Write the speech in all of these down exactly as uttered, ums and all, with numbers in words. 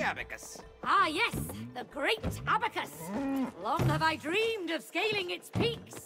abacus. Ah, yes, the great abacus. Long have I dreamed of scaling its peaks.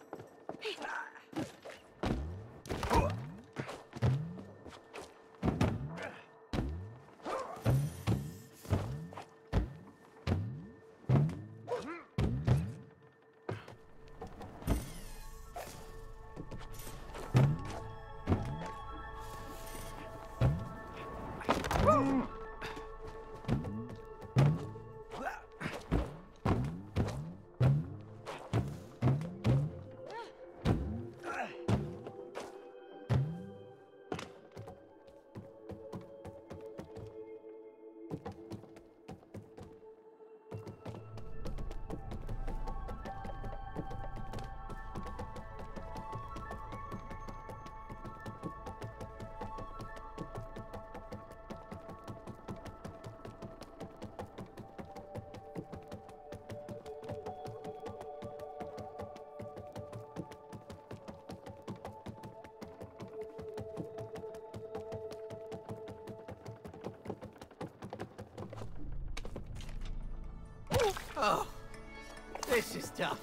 Oh, this is tough.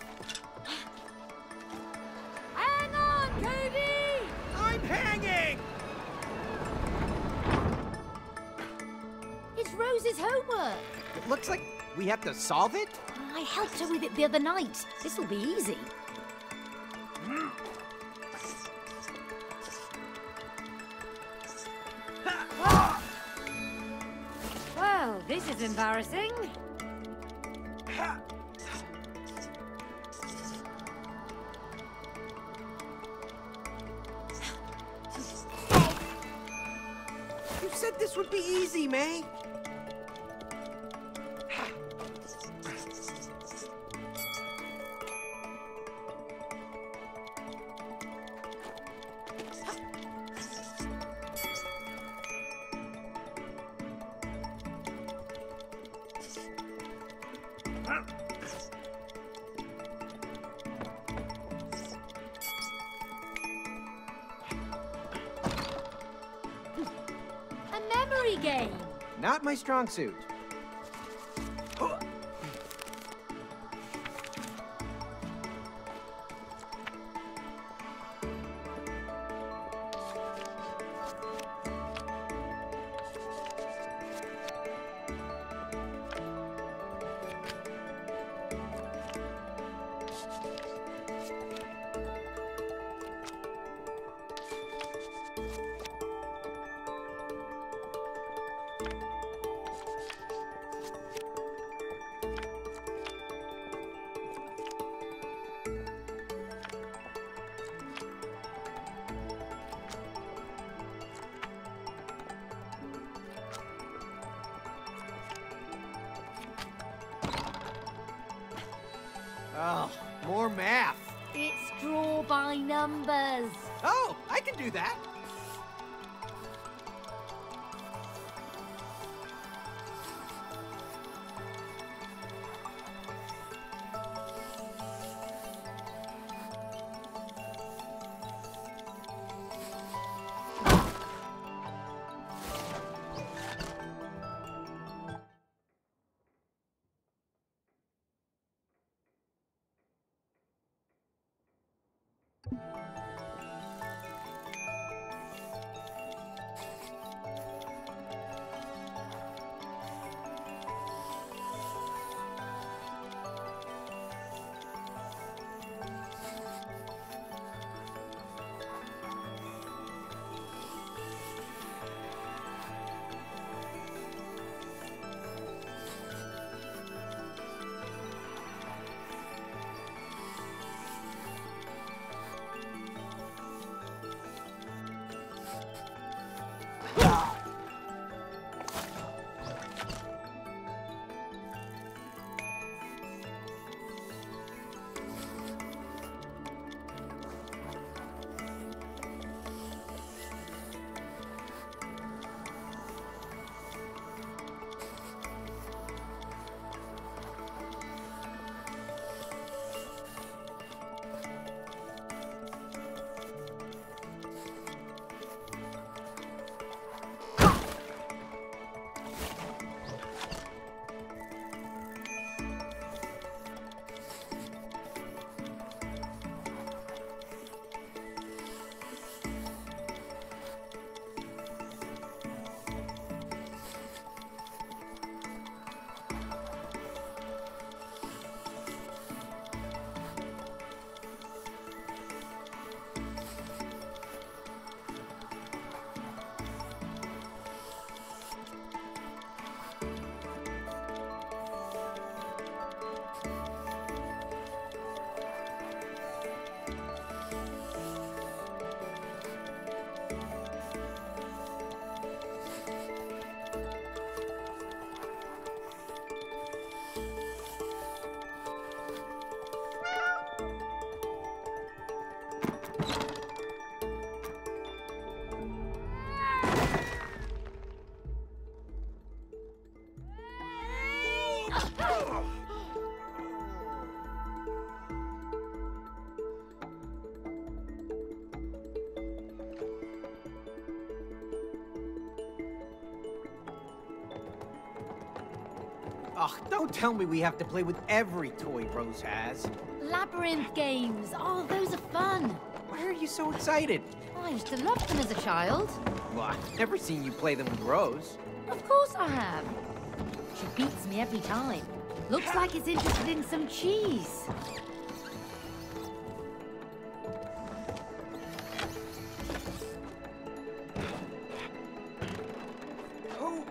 Hang on, Cody! I'm hanging! It's Rose's homework. It looks like we have to solve it? I helped her with it the other night. This'll be easy. Well, this is embarrassing. You said this would be easy, May. Game. Not my strong suit. Oh, more math. It's draw by numbers. Oh, I can do that. Ugh, don't tell me we have to play with every toy Rose has. Labyrinth games. Oh, those are fun. Why are you so excited? I used to love them as a child. Well, I've never seen you play them with Rose. Of course I have. She beats me every time. Looks like it's interested in some cheese. Oh.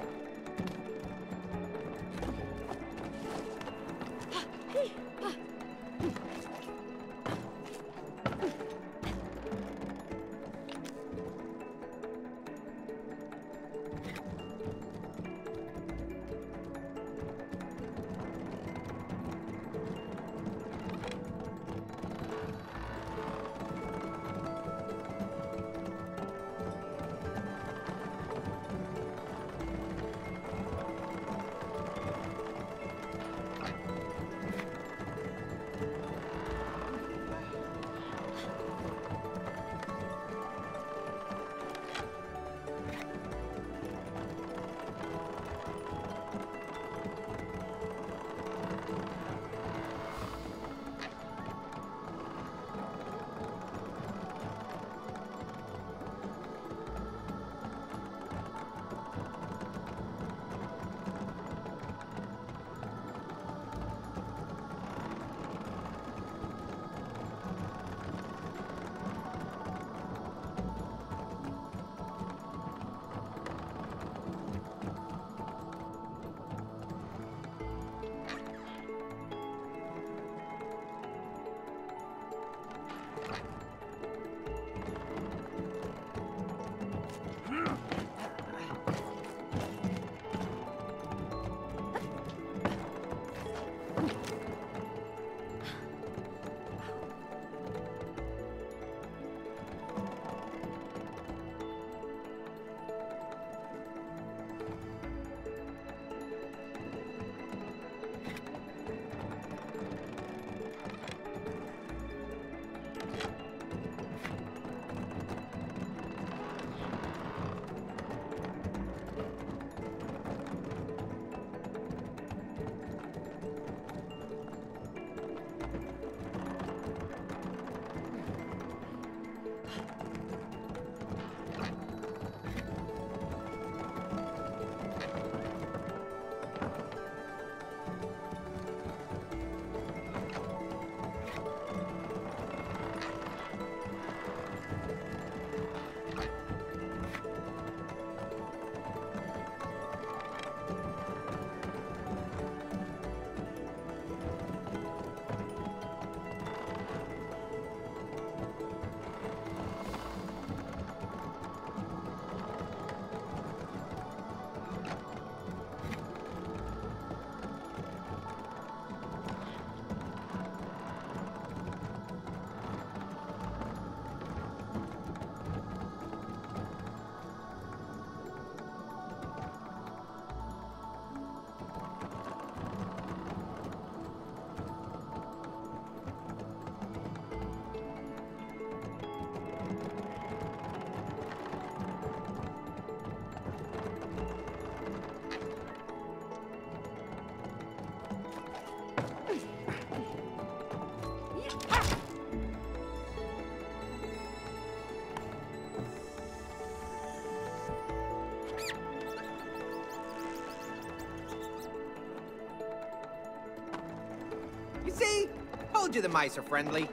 See? Told you the mice are friendly.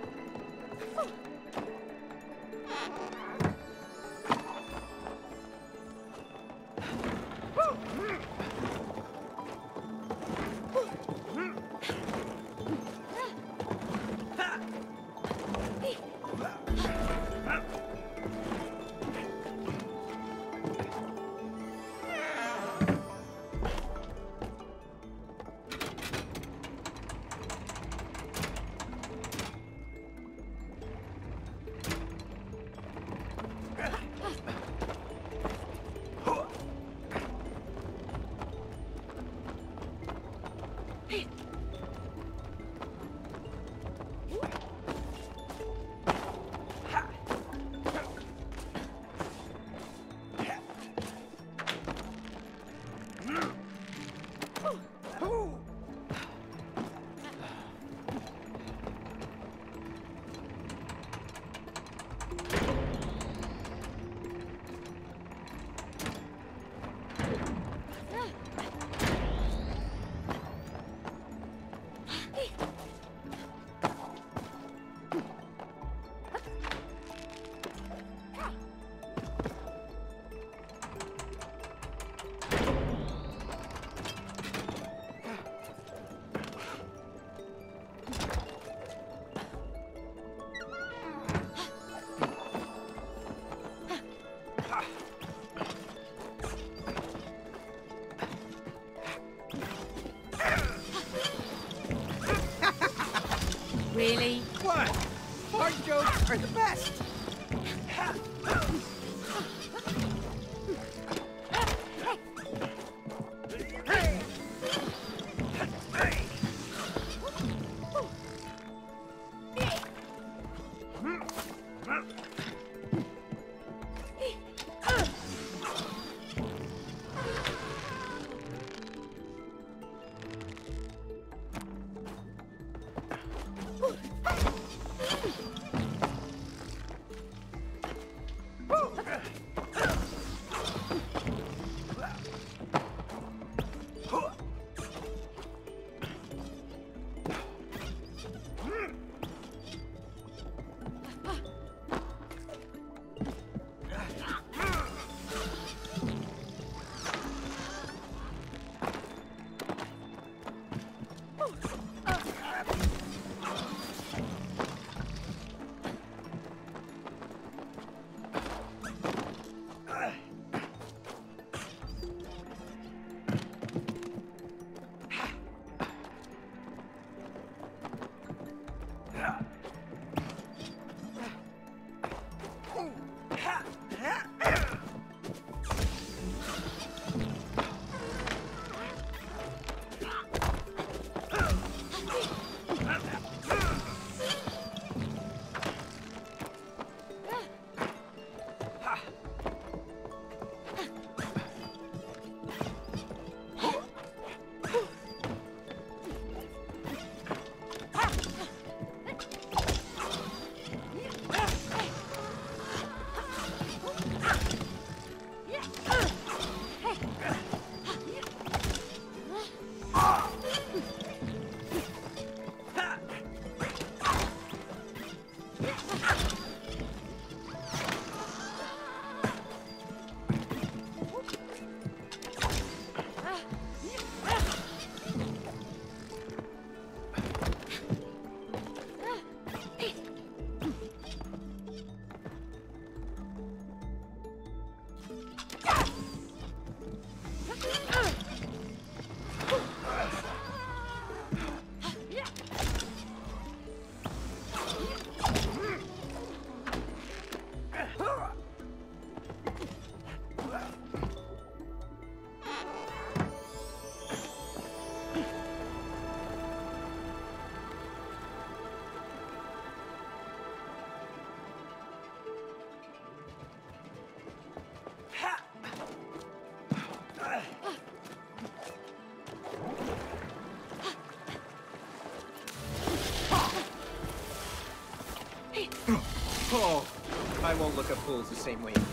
Oh, I won't look at fools the same way.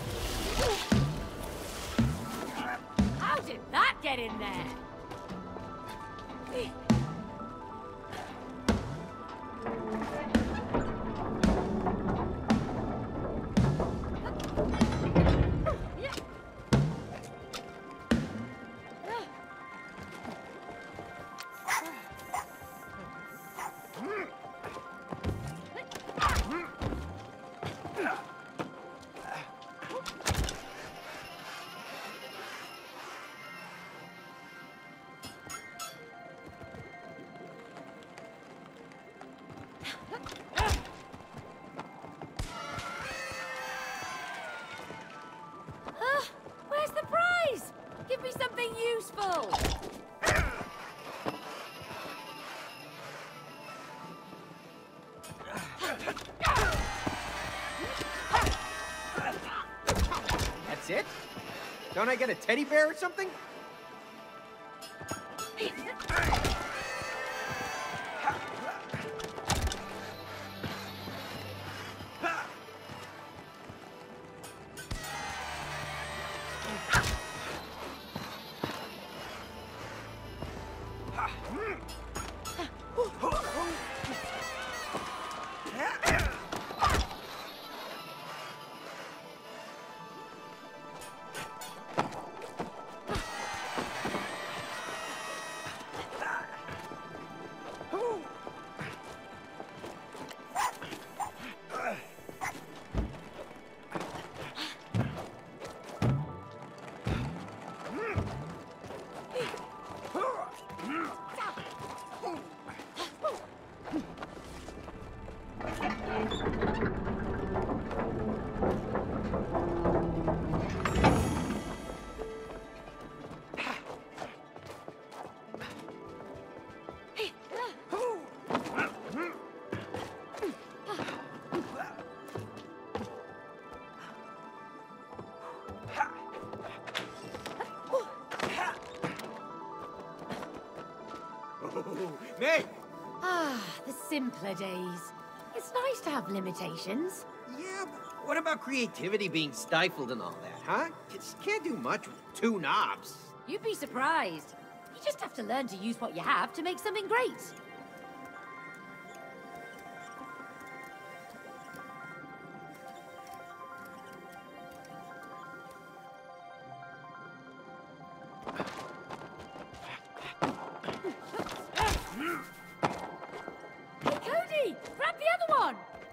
How did that get in there? Where's the prize? Give me something useful. That's it? Don't I get a teddy bear or something? Nay! Ah, the simpler days. It's nice to have limitations. Yeah, but What about creativity being stifled and all that, huh? Just can't do much with two knobs. You'd be surprised. You just have to learn to use what you have to make something great. Hey, Cody! Grab the other one!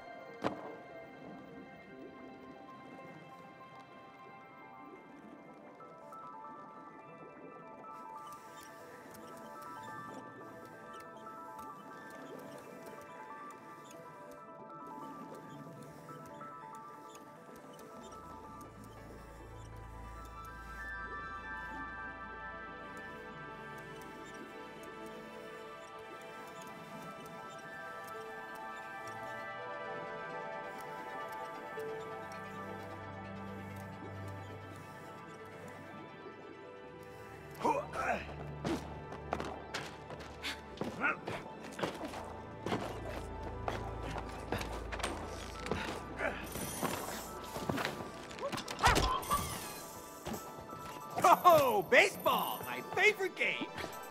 Oh, baseball, my favorite game.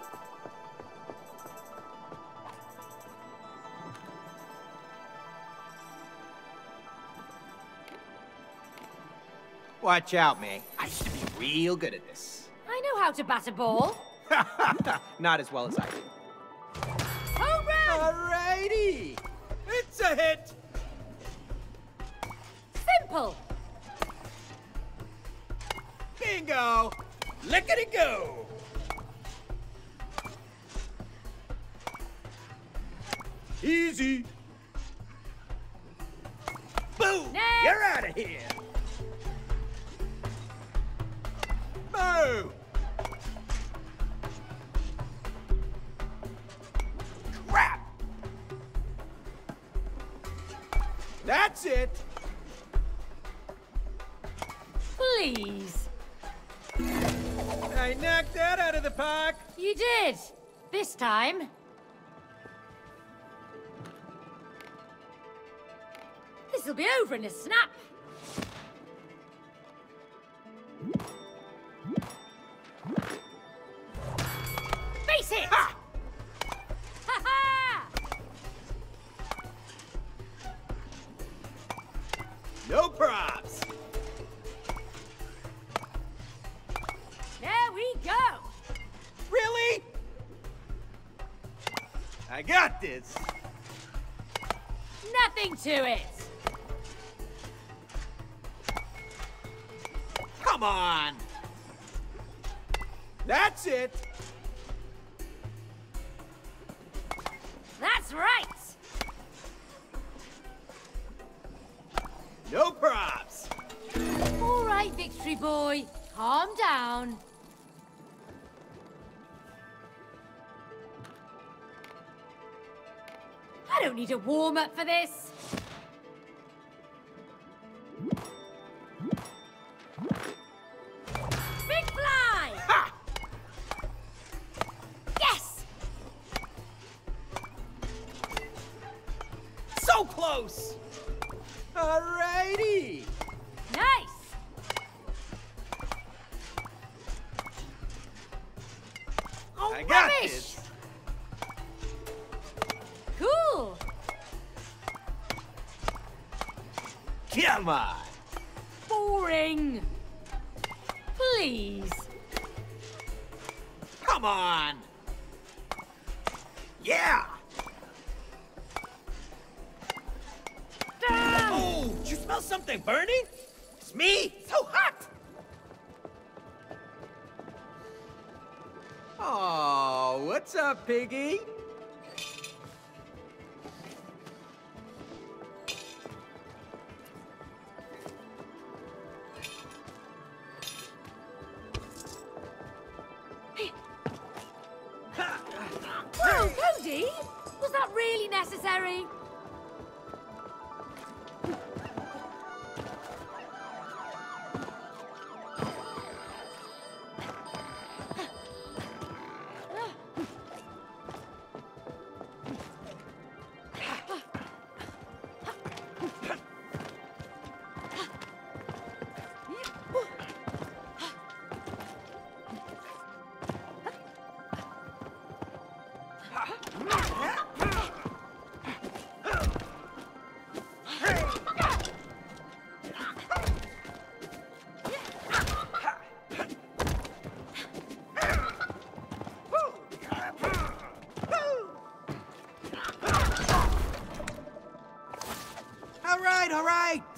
Watch out, May. I used to be real good at this. I know how to bat a ball. Not as well as I do. Home run! Alrighty! It's a hit! Simple. Bingo! Lickety-go! Easy! Boom! Next. You're out of here! Boom! Crap! That's it! Please. I knocked that out of the park! You did. This time. This'll be over in a snap. Face it! Ha! Ha ha! No props! There we go. Really? I got this! Nothing to it. Come on! That's it! That's right. No props! All right, Victory Boy. Calm down. I don't need a warm-up for this. Big fly! Ha! Yes! So close! Alrighty! Nice! Oh, I got rubbish! this! Cool! Come on! Boring! Please! Come on! Yeah! Damn! Oh, did you smell something burning? It's me! So hot! Oh, what's up, Piggy? Whoa, Cody! Was that really necessary?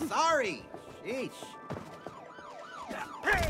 Sorry. Sheesh. Hey!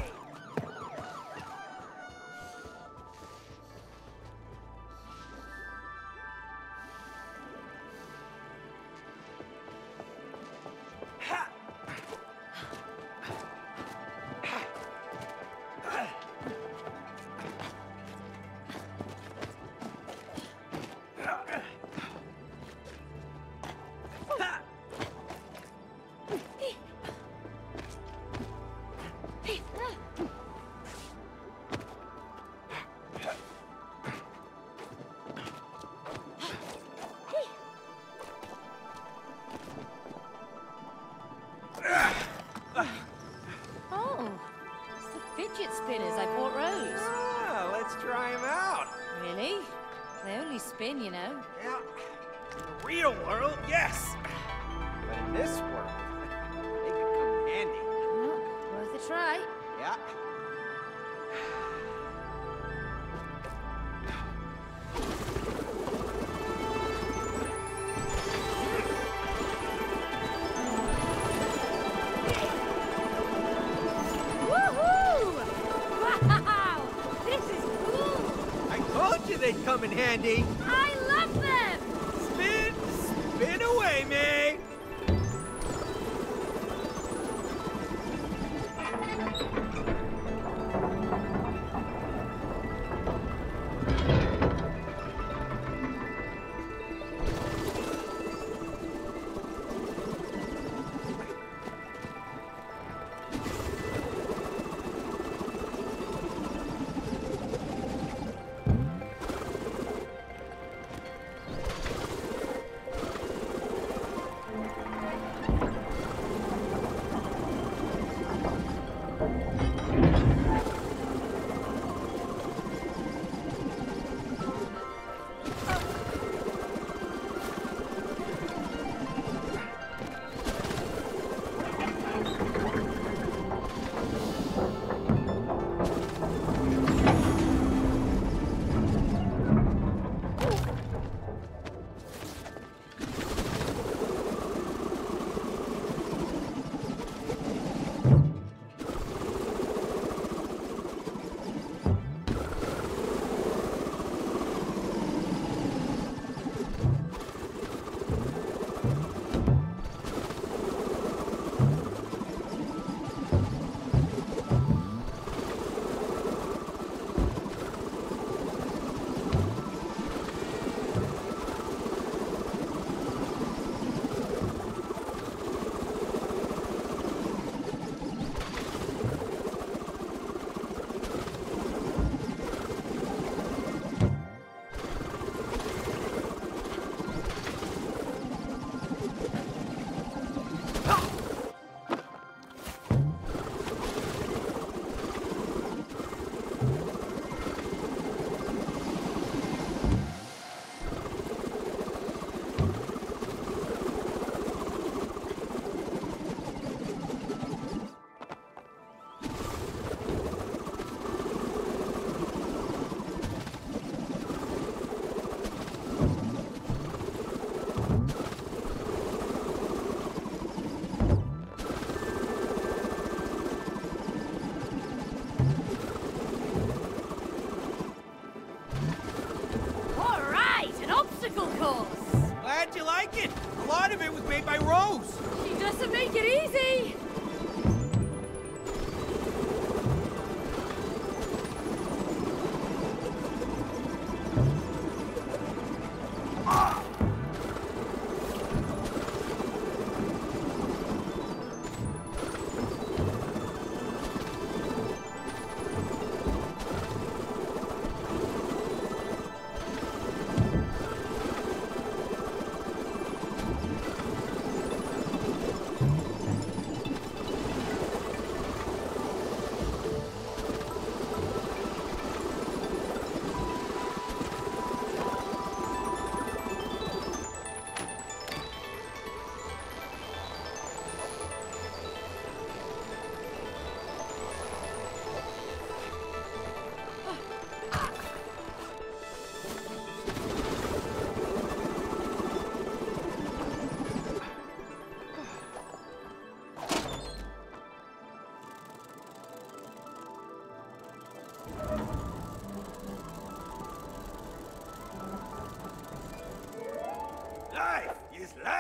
Oh, it's the fidget spinners I bought Rose. Ah, let's try them out. Really? They only spin, you know. Yeah. In the real world, yes. But in this world, they could come in handy. Well, worth a try. Yeah. Wow! This is cool! I told you they'd come in handy. I love them! Spin, spin away, May.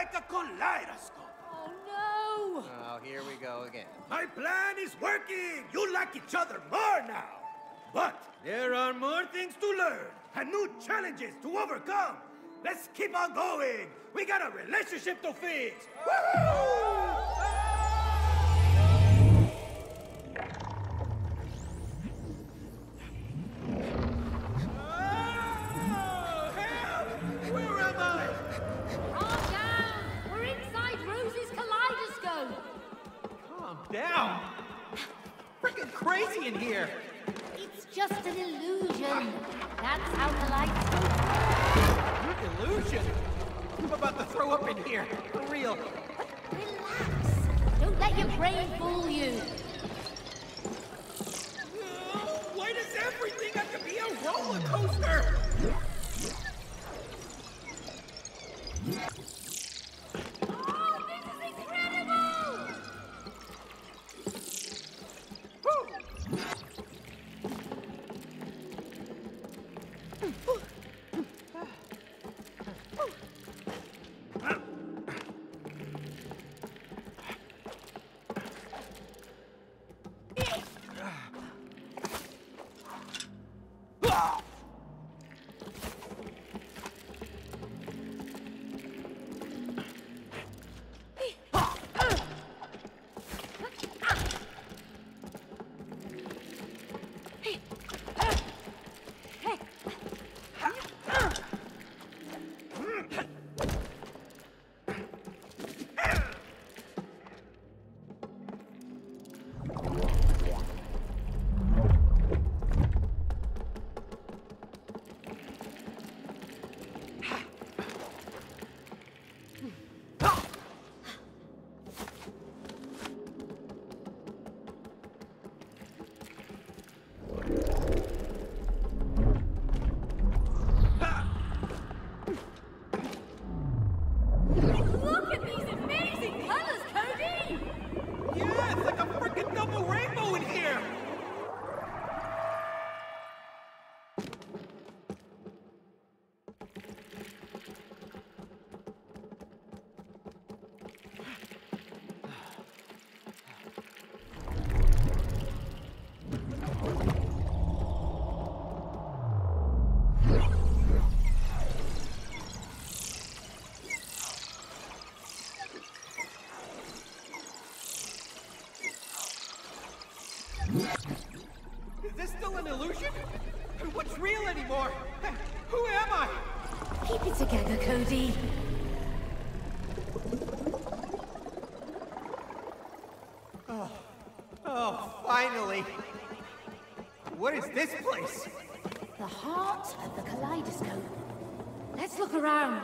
like a kaleidoscope. Oh, no! Oh, here we go again. My plan is working! You like each other more now! But there are more things to learn and new challenges to overcome! Let's keep on going! We got a relationship to fix! Woohoo! Down! Freaking crazy in here! It's just an illusion. That's how the lights go. Illusion? I'm about to throw up in here. For real. Relax. Don't let your brain fool you. Oh, why does everything have to be a roller coaster? Is this still an illusion? What's real anymore? Who am I? Keep it together, Cody. Oh, oh, finally. What is this place? The heart of the kaleidoscope. Let's look around.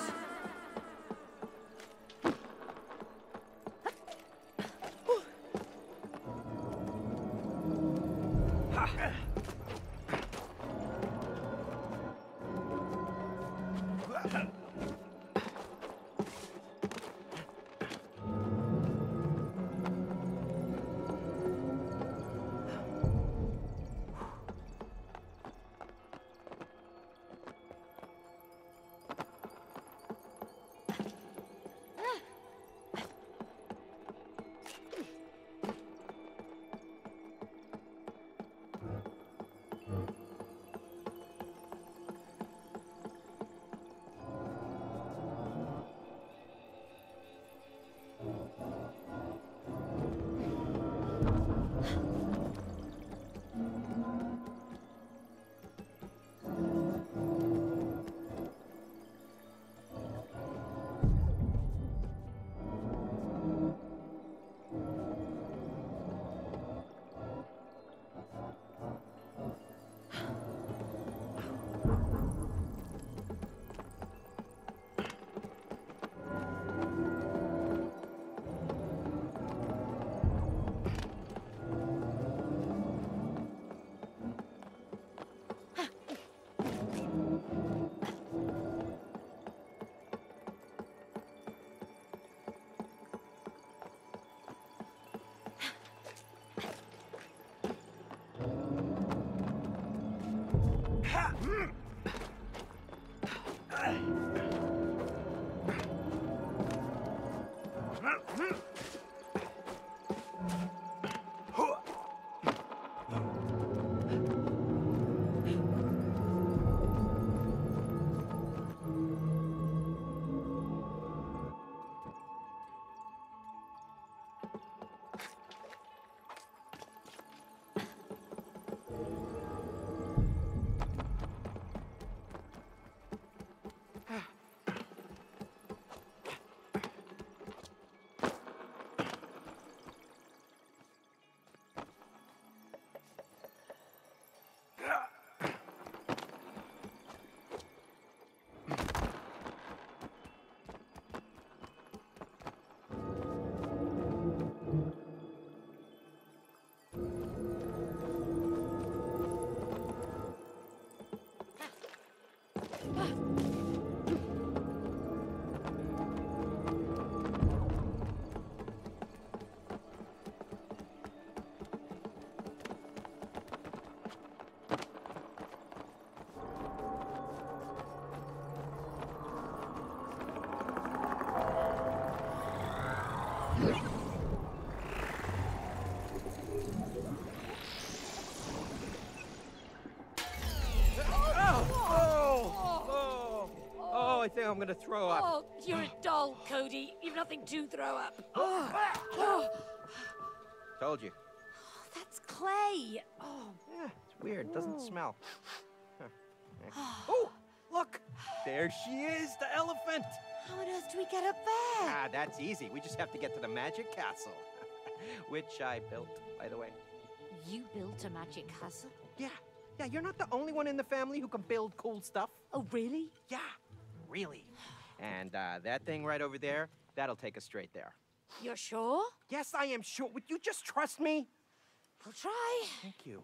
gonna throw up. Oh, you're a doll, Cody. You've nothing to throw up. Oh, oh. Told you. Oh, that's clay. Oh. Yeah, it's weird. It doesn't smell. Huh. Oh, look! There she is, the elephant! How on earth do we get up there? Ah, that's easy. We just have to get to the magic castle. Which I built, by the way. You built a magic castle? Yeah. Yeah, you're not the only one in the family who can build cool stuff. Oh, really? Yeah, really. And uh, that thing right over there, that'll take us straight there. You're sure? Yes, I am sure. Would you just trust me? I'll try. Thank you.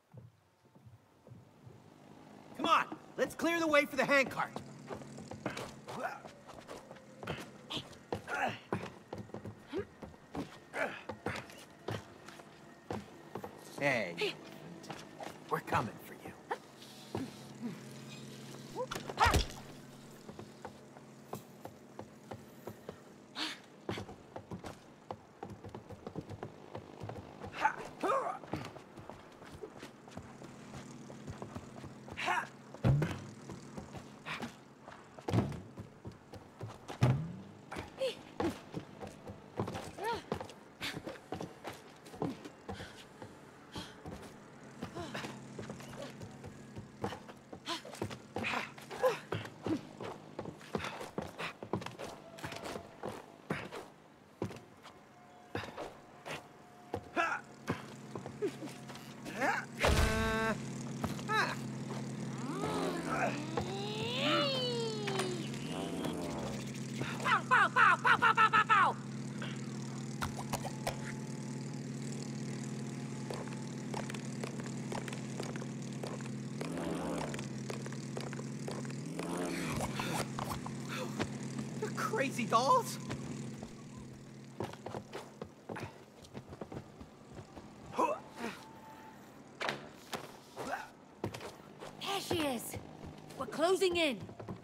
Come on, let's clear the way for the handcart. Hey, we're coming for you. Crazy dolls? There she is. We're closing in.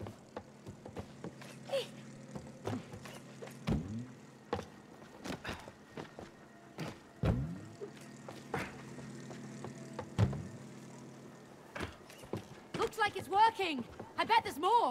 Looks like it's working. I bet there's more.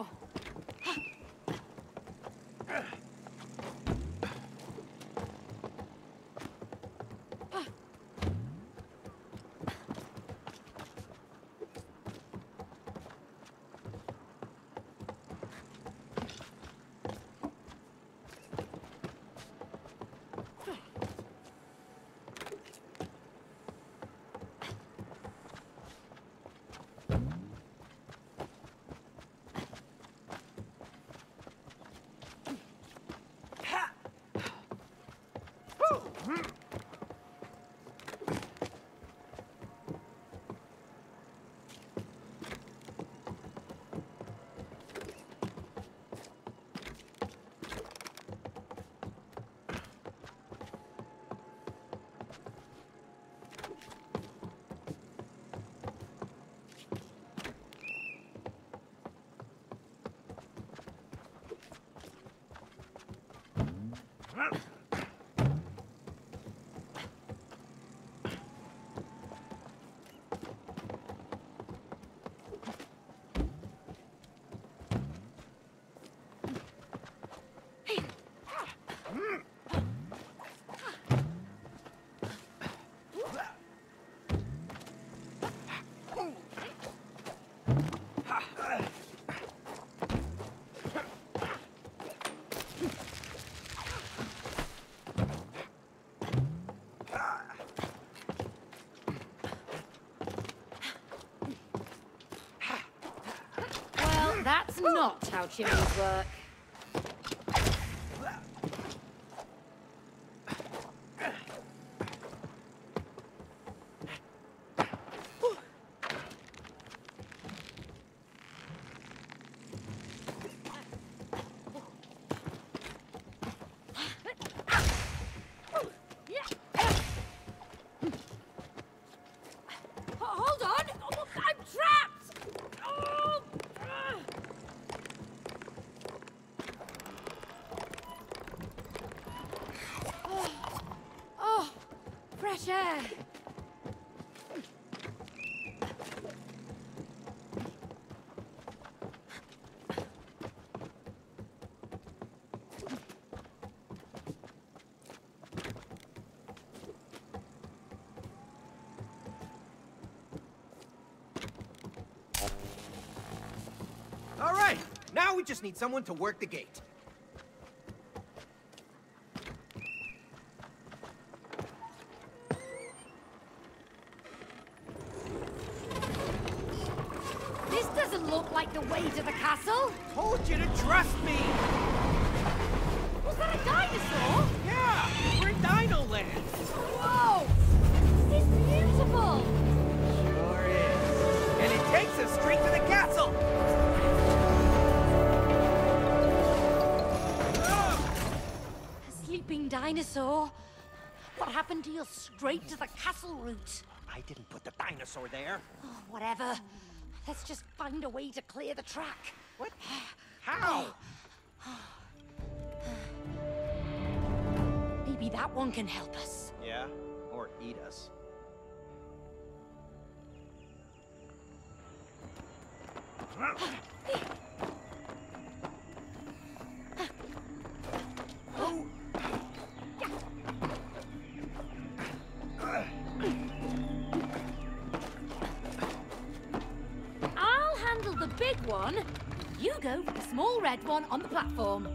That's not how chimneys work. Hold on! I'm trapped! Oh! just need someone to work the gate. This doesn't look like the way to the castle. Told you to trust me! Was that a dinosaur? Yeah! We're in Dino Land! Whoa! This is beautiful! Sure is. And it takes us straight to the castle! A sleeping dinosaur? What happened to your straight to the castle route? I didn't put the dinosaur there. Oh, whatever. Let's just find a way to clear the track. What? How? Maybe that one can help us. Yeah, or eat us. I'll handle the big one. You go for the small red one on the platform.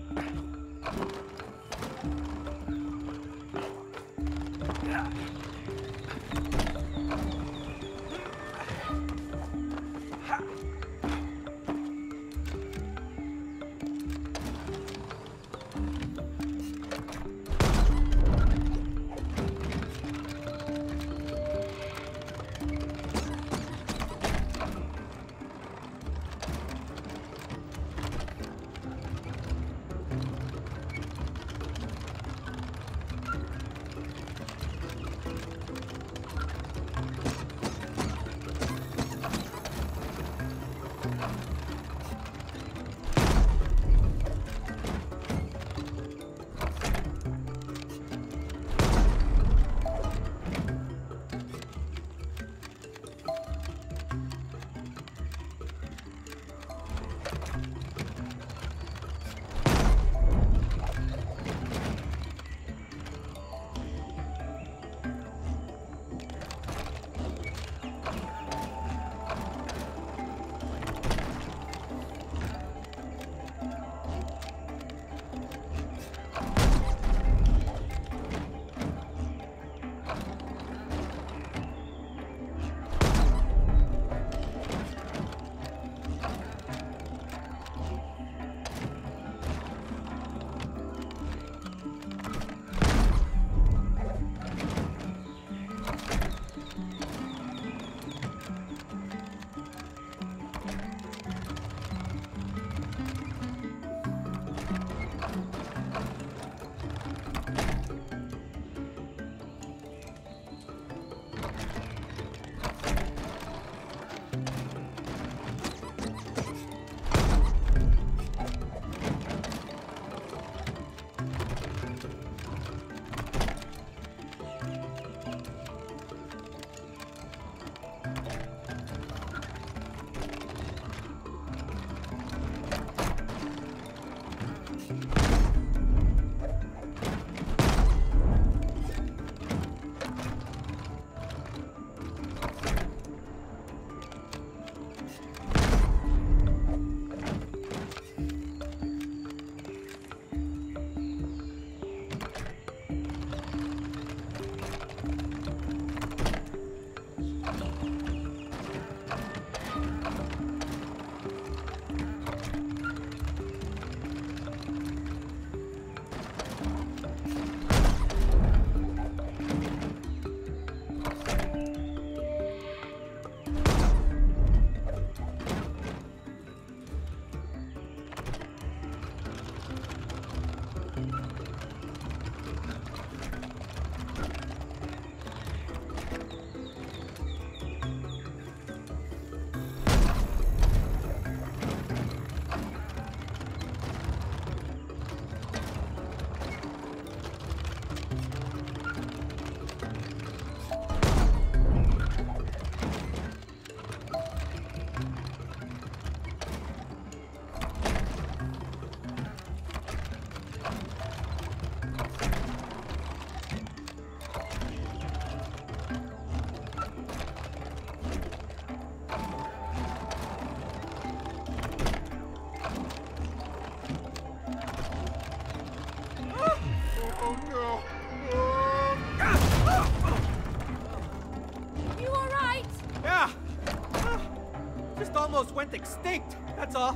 Just almost went extinct, that's all.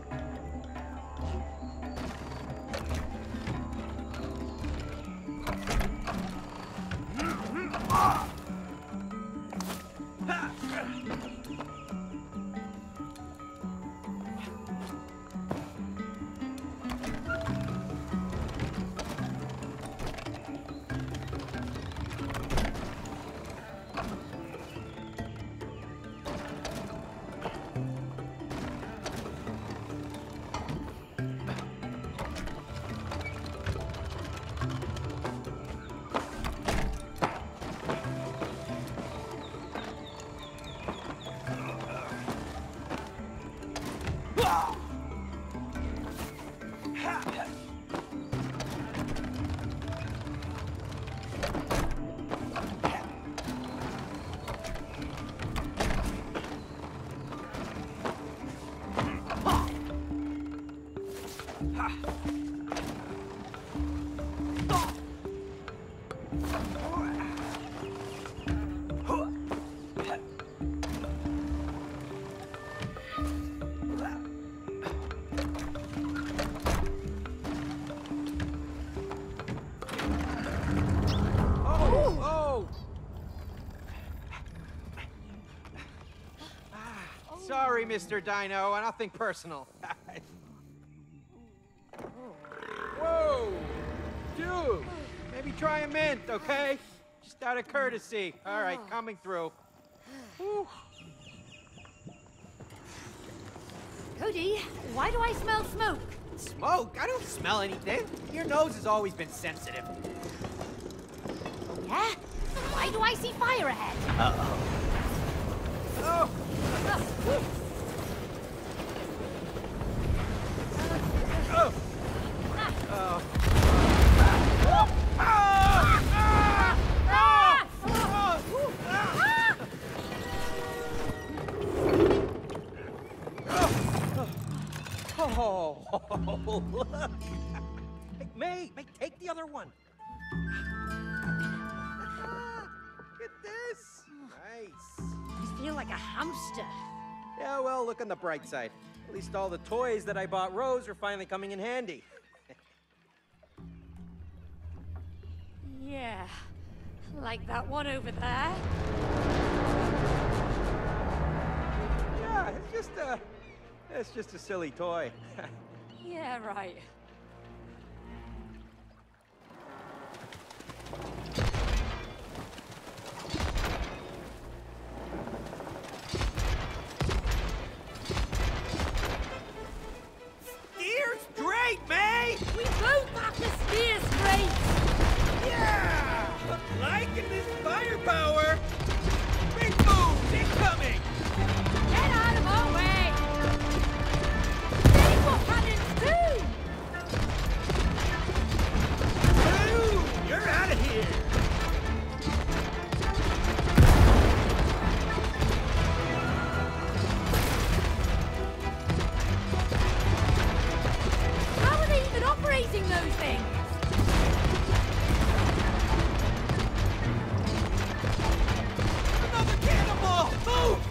Sorry, Mister Dino, nothing personal. Whoa! Dude! Maybe try a mint, okay? Just out of courtesy. All right, coming through. Whew. Cody, why do I smell smoke? Smoke? I don't smell anything. Your nose has always been sensitive. Yeah? Why do I see fire ahead? Uh-oh. Oh! Oh. Oh! Oh! Oh, look! Hey, May, May, take the other one. Look at this. Nice. I feel like a hamster. Yeah, well, look on the bright side. At least all the toys that I bought Rose are finally coming in handy. Yeah, like that one over there. Yeah, it's just a, it's just a silly toy. Yeah, right. Steer straight, May! We both have to steer straight. Yeah! Liking this firepower! Big moves incoming! Get out of our way! They were cannons too! Dude, you're out of here! How are they even operating those things? Another cannonball! Move!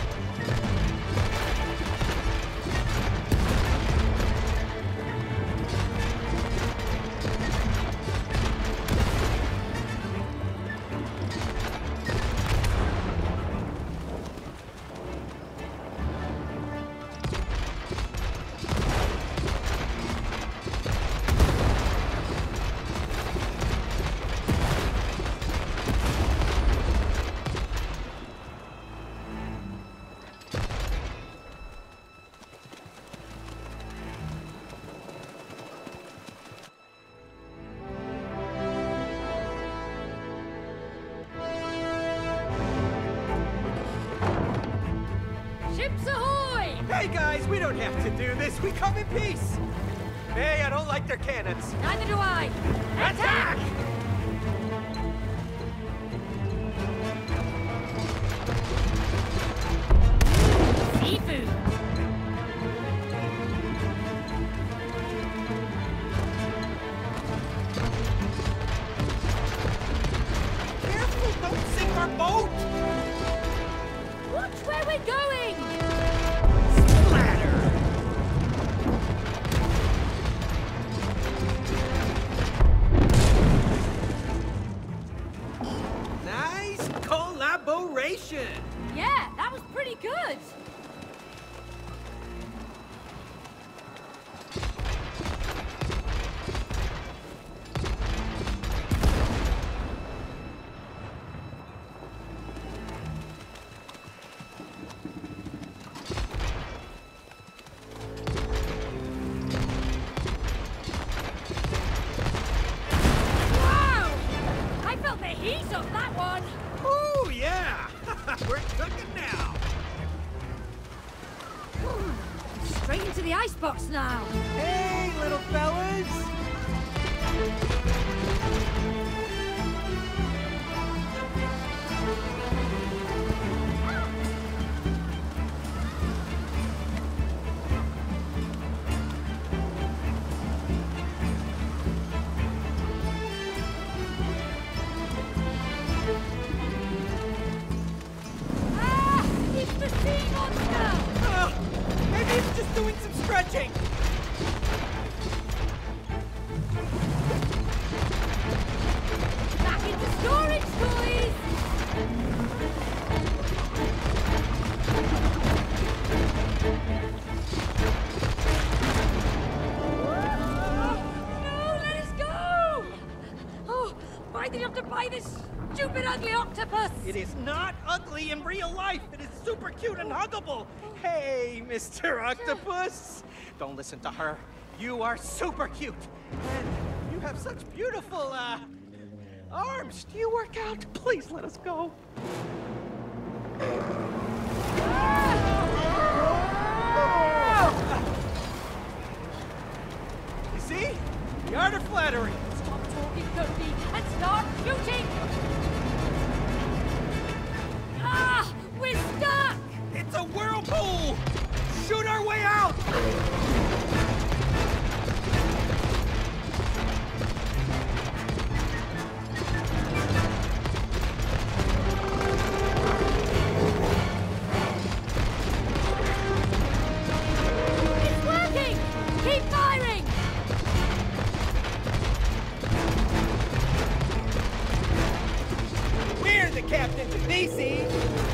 Ships ahoy! Hey guys, we don't have to do this. We come in peace. Hey, I don't like their cannons. Neither do I. Attack! Seafood. Careful, don't sink our boat! Watch where we're going! exploration! Yeah, that was pretty good. Wow! I felt the heat of that one. Ooh, yeah! We're cooking now! Straight into the icebox now. Hey, little fellas! Ah! It's the sea monster! Uh, maybe it's just doing some stretching! Back into storage, boys! No, let us go! Oh, why did you have to buy this stupid, ugly octopus? It is not ugly in real life. It is super cute and huggable. Hey, Mister Octopus. Don't listen to her. You are super cute. And you have such beautiful, uh, arms. Do you work out? Please let us go. You see? The art of flattery. Stop talking, Cody, and start shooting! Ah! We're stuck! It's a whirlpool! Shoot our way out! It's working! Keep firing! We're the captains of these seas!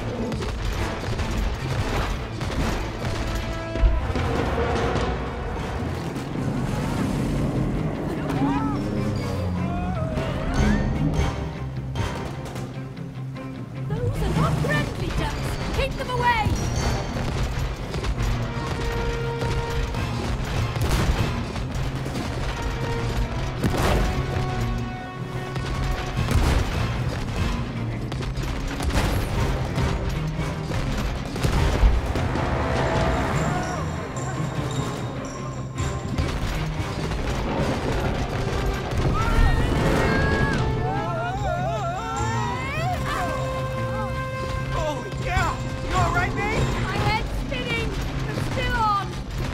Those are not friendly ducks! Keep them away! Holy cow! You alright, mate? My head's spinning! I'm still on!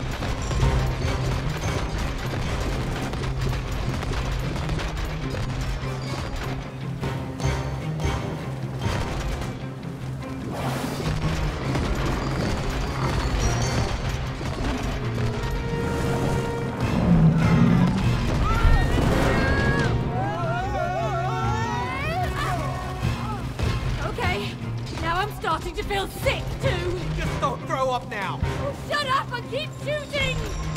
Okay, now I'm starting to feel sick too! Just don't throw up now! Oh, shut up and keep shooting!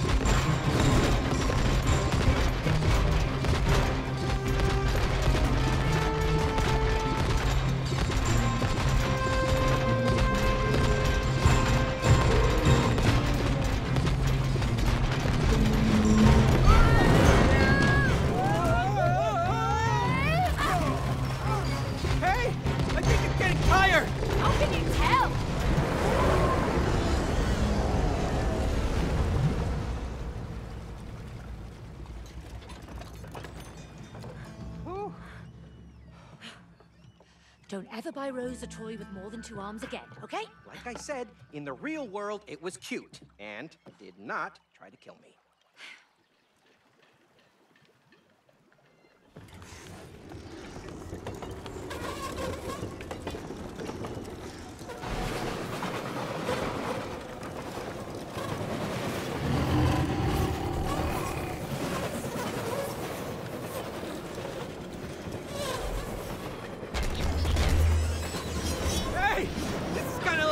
Hey! I think it's getting tired! How can you tell? Whew. Don't ever buy Rose a toy with more than two arms again, okay? Like I said, in the real world, it was cute and did not try to kill me.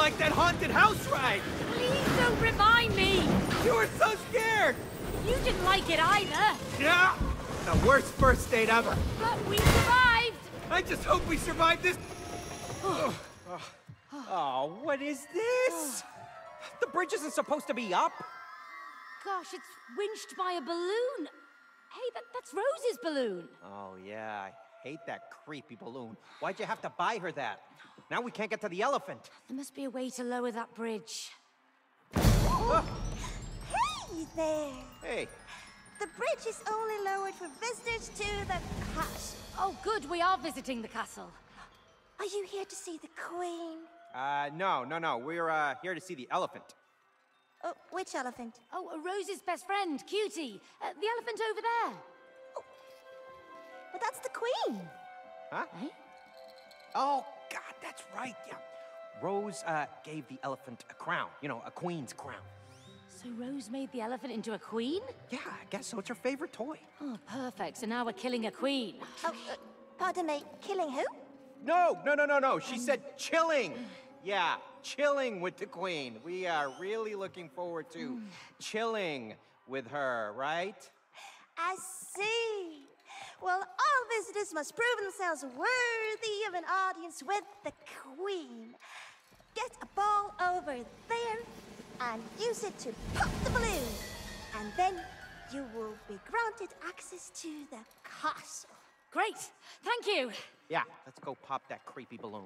like that haunted house ride! Please don't remind me! You were so scared! You didn't like it either! Yeah! The worst first date ever! But we survived! I just hope we survive this... oh, oh, what is this? The bridge isn't supposed to be up. Gosh, it's winched by a balloon. Hey, that, that's Rose's balloon. Oh, yeah, I hate that creepy balloon. Why'd you have to buy her that? Now we can't get to the elephant. There must be a way to lower that bridge. Oh. Hey there! Hey. The bridge is only lowered for visitors to the castle. Oh, good, we are visiting the castle. Are you here to see the Queen? Uh, no, no, no. We're, uh, here to see the elephant. Oh, which elephant? Oh, uh, Rose's best friend, Cutie. Uh, the elephant over there. Oh, but that's the Queen. Huh? Eh? Oh, God, that's right, yeah. Rose, uh, gave the elephant a crown. You know, a queen's crown. So Rose made the elephant into a queen? Yeah, I guess so. It's her favorite toy. Oh, perfect. So now we're killing a queen. Oh, uh, pardon me, killing who? No, no, no, no, no. She said chilling. Yeah, chilling with the queen. We are really looking forward to chilling with her, right? I see. Well, all visitors must prove themselves worthy of an audience with the Queen. Get a ball over there and use it to pop the balloon. And then you will be granted access to the castle. Great. Thank you. Yeah, let's go pop that creepy balloon.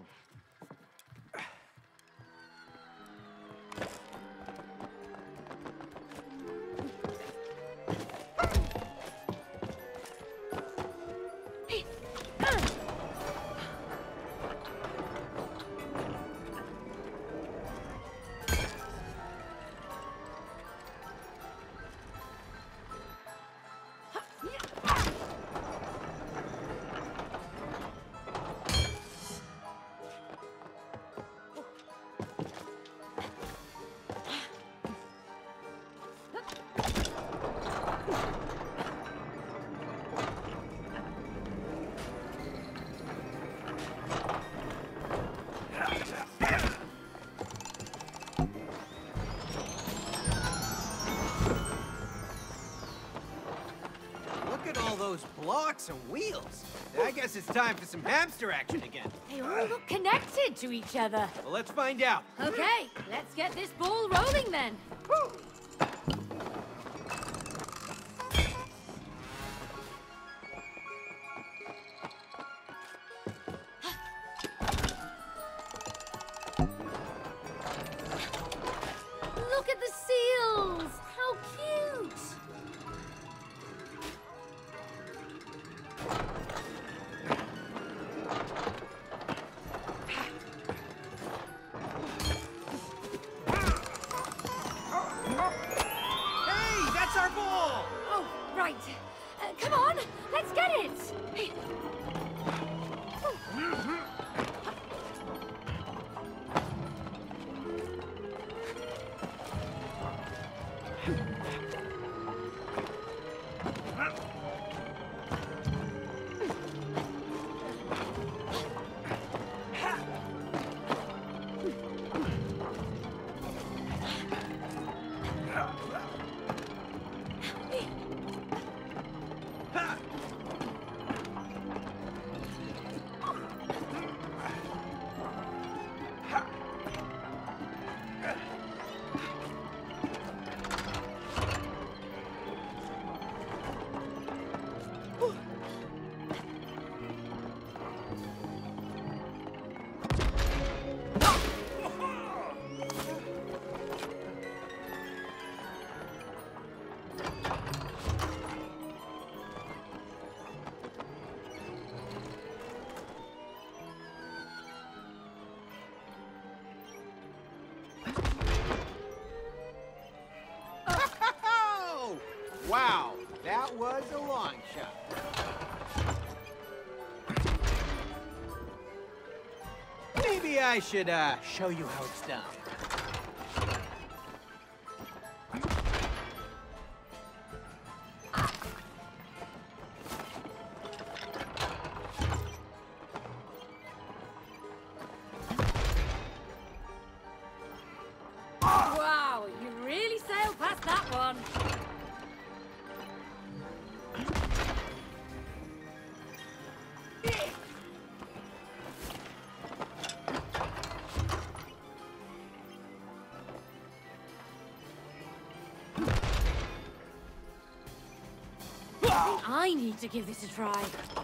Those blocks and wheels. I guess it's time for some hamster action again. They all look connected to each other. Well, let's find out. Okay, let's get this ball rolling then. Look at the seals! How cute! Hey, that's our ball! Oh, right. Uh, come on, let's get it! Wow, that was a long shot. Maybe I should, uh, show you how it's done. that one. I need to give this a try.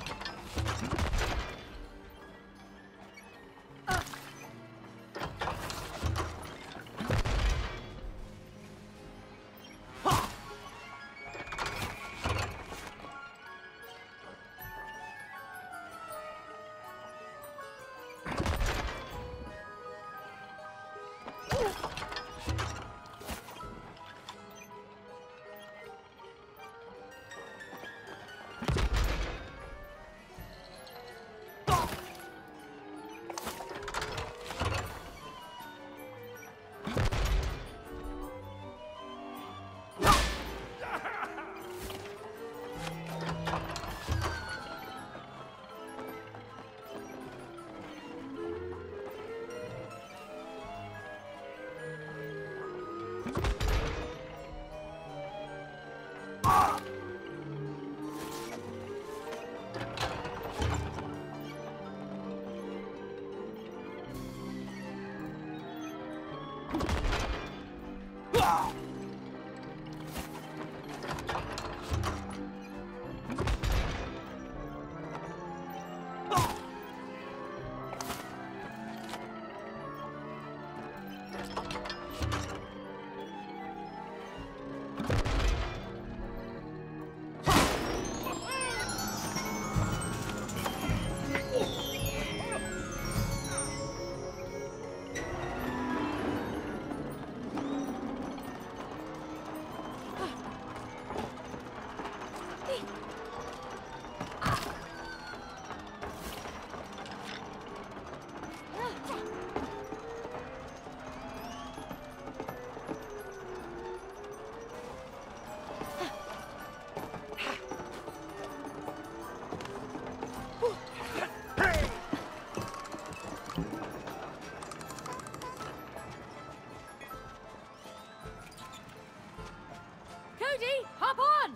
Hop on!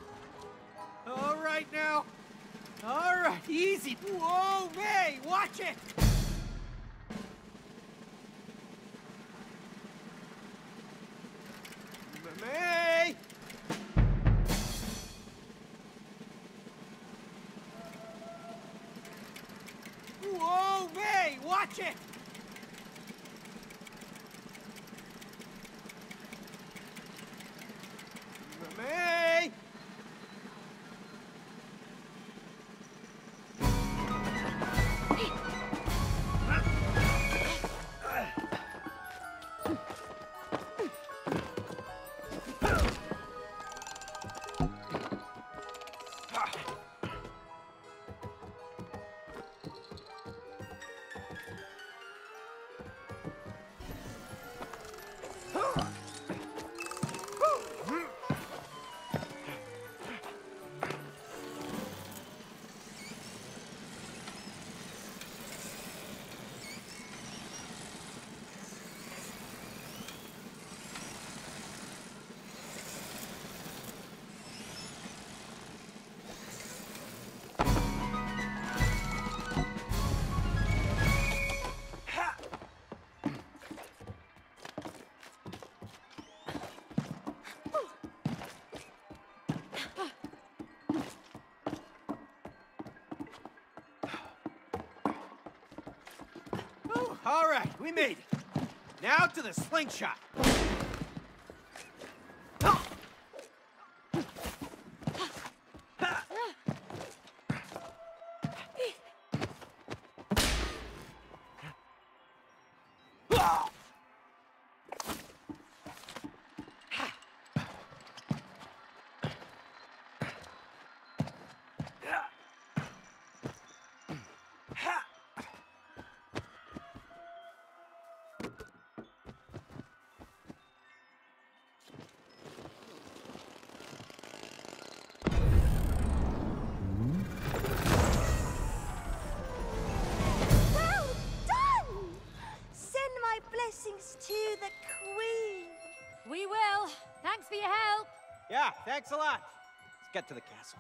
All right now. All right, easy. Whoa, May, watch it. May! Whoa, May, watch it. May! All right, we made it. Now to the slingshot. To the Queen. We will. Thanks for your help. Yeah, thanks a lot. Let's get to the castle.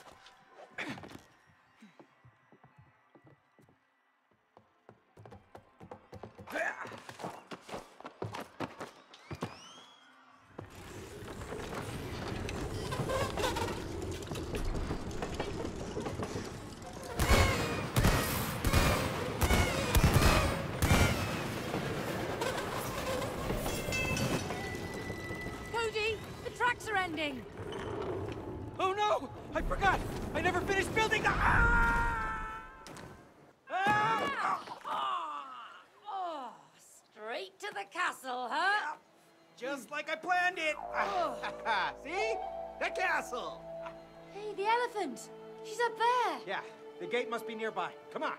Cody, the tracks are ending. Oh no! I forgot! I never finished building the... Ah! Ah! Oh, straight to the castle, huh? Just like I planned it! See? The castle! Hey, the elephant. She's up there. Yeah, the gate must be nearby. Come on.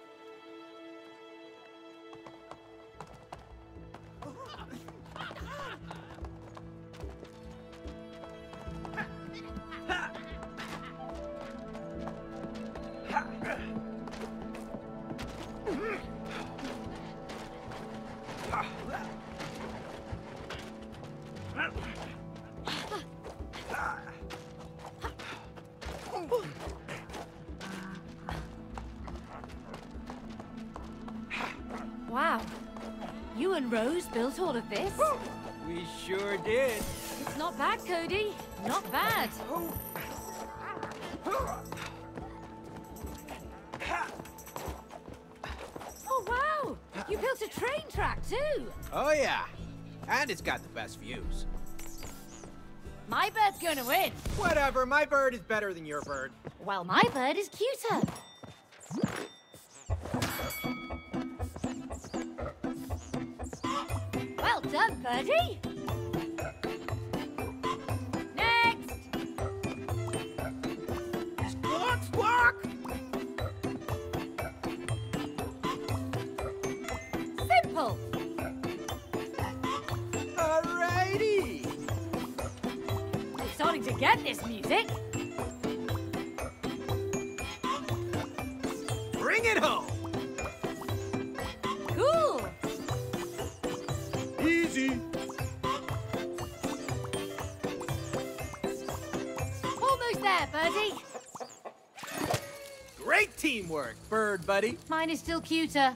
Wow. You and Rose built all of this? We sure did. It's not bad, Cody. Not bad. Oh, wow! You built a train track, too! Oh yeah, and it's got the best views. My bird's gonna win. Whatever, my bird is better than your bird. Well, my bird is cuter. Well done, birdie! Next! Squawk, squawk! Simple! Alrighty! I'm starting to get this music. Bring it home! Cool! Easy! Almost there, birdie. Great teamwork, bird buddy. Mine is still cuter.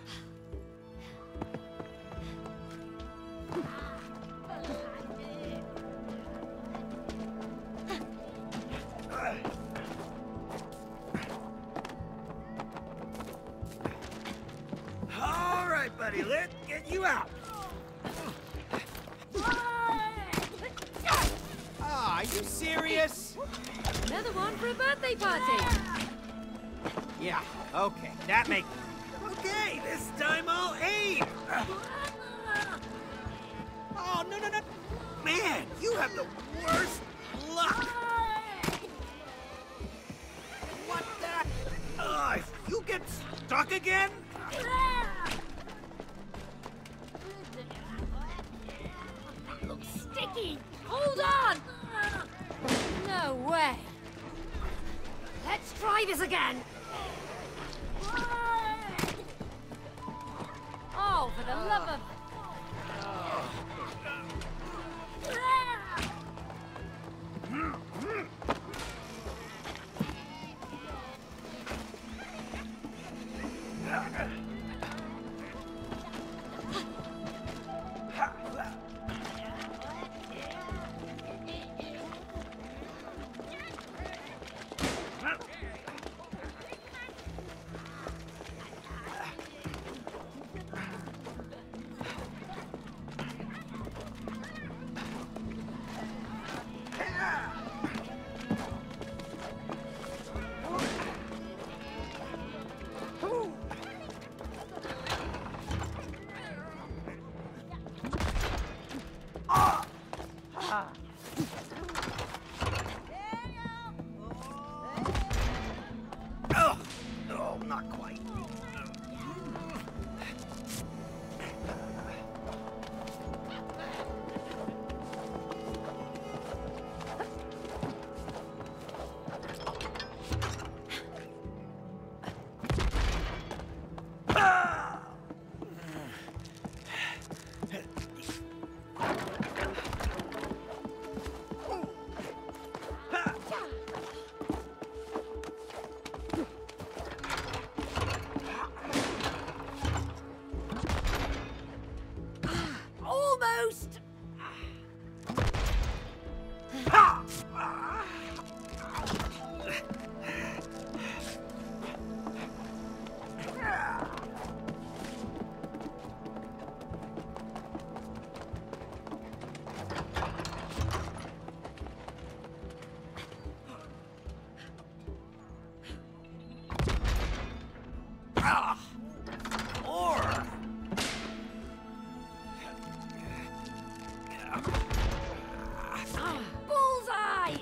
All right, buddy, let's get you out. Ah, are you serious? Another one for a birthday party. Yeah, okay, that makes... Okay, this time I'll aim. Oh, no, no, no. Man, you have the worst luck. What the? Uh, if you get stuck again? Looks sticky. Hold on. No way. Let's try this again. Oh, for the love of... Oh, no, not quite. Almost! Bullseye!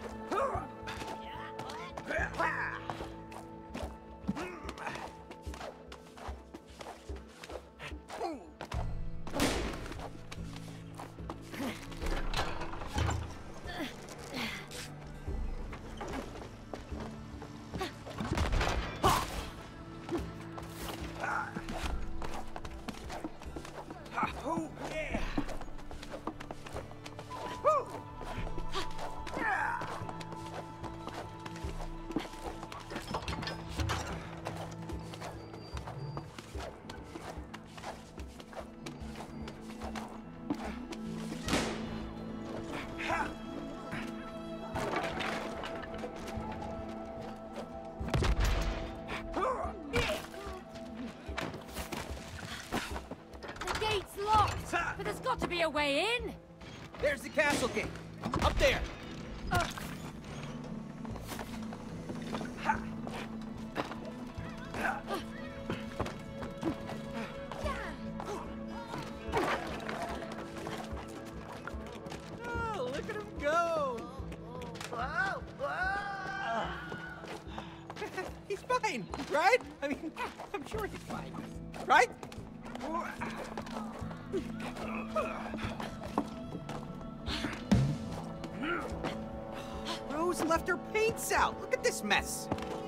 But there's got to be a way in! There's the castle gate. Up there. Uh, Oh, look at him go. Whoa, whoa. He's fine, right? I mean, I'm sure he's fine, right? Rose left her paints out. Look at this mess.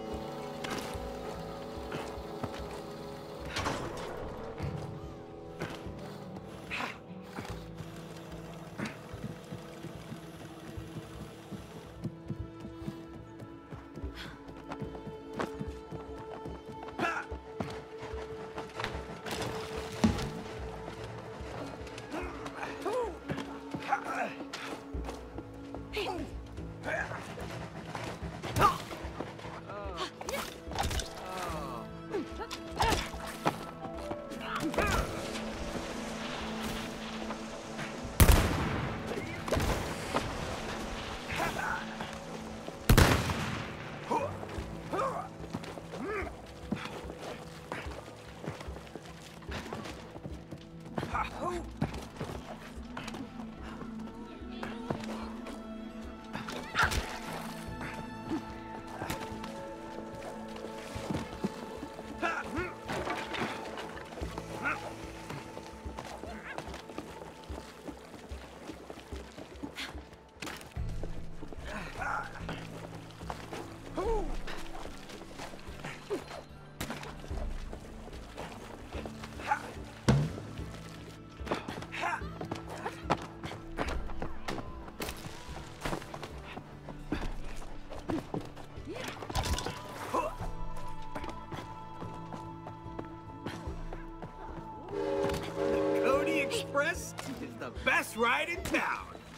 Express is the best ride in town.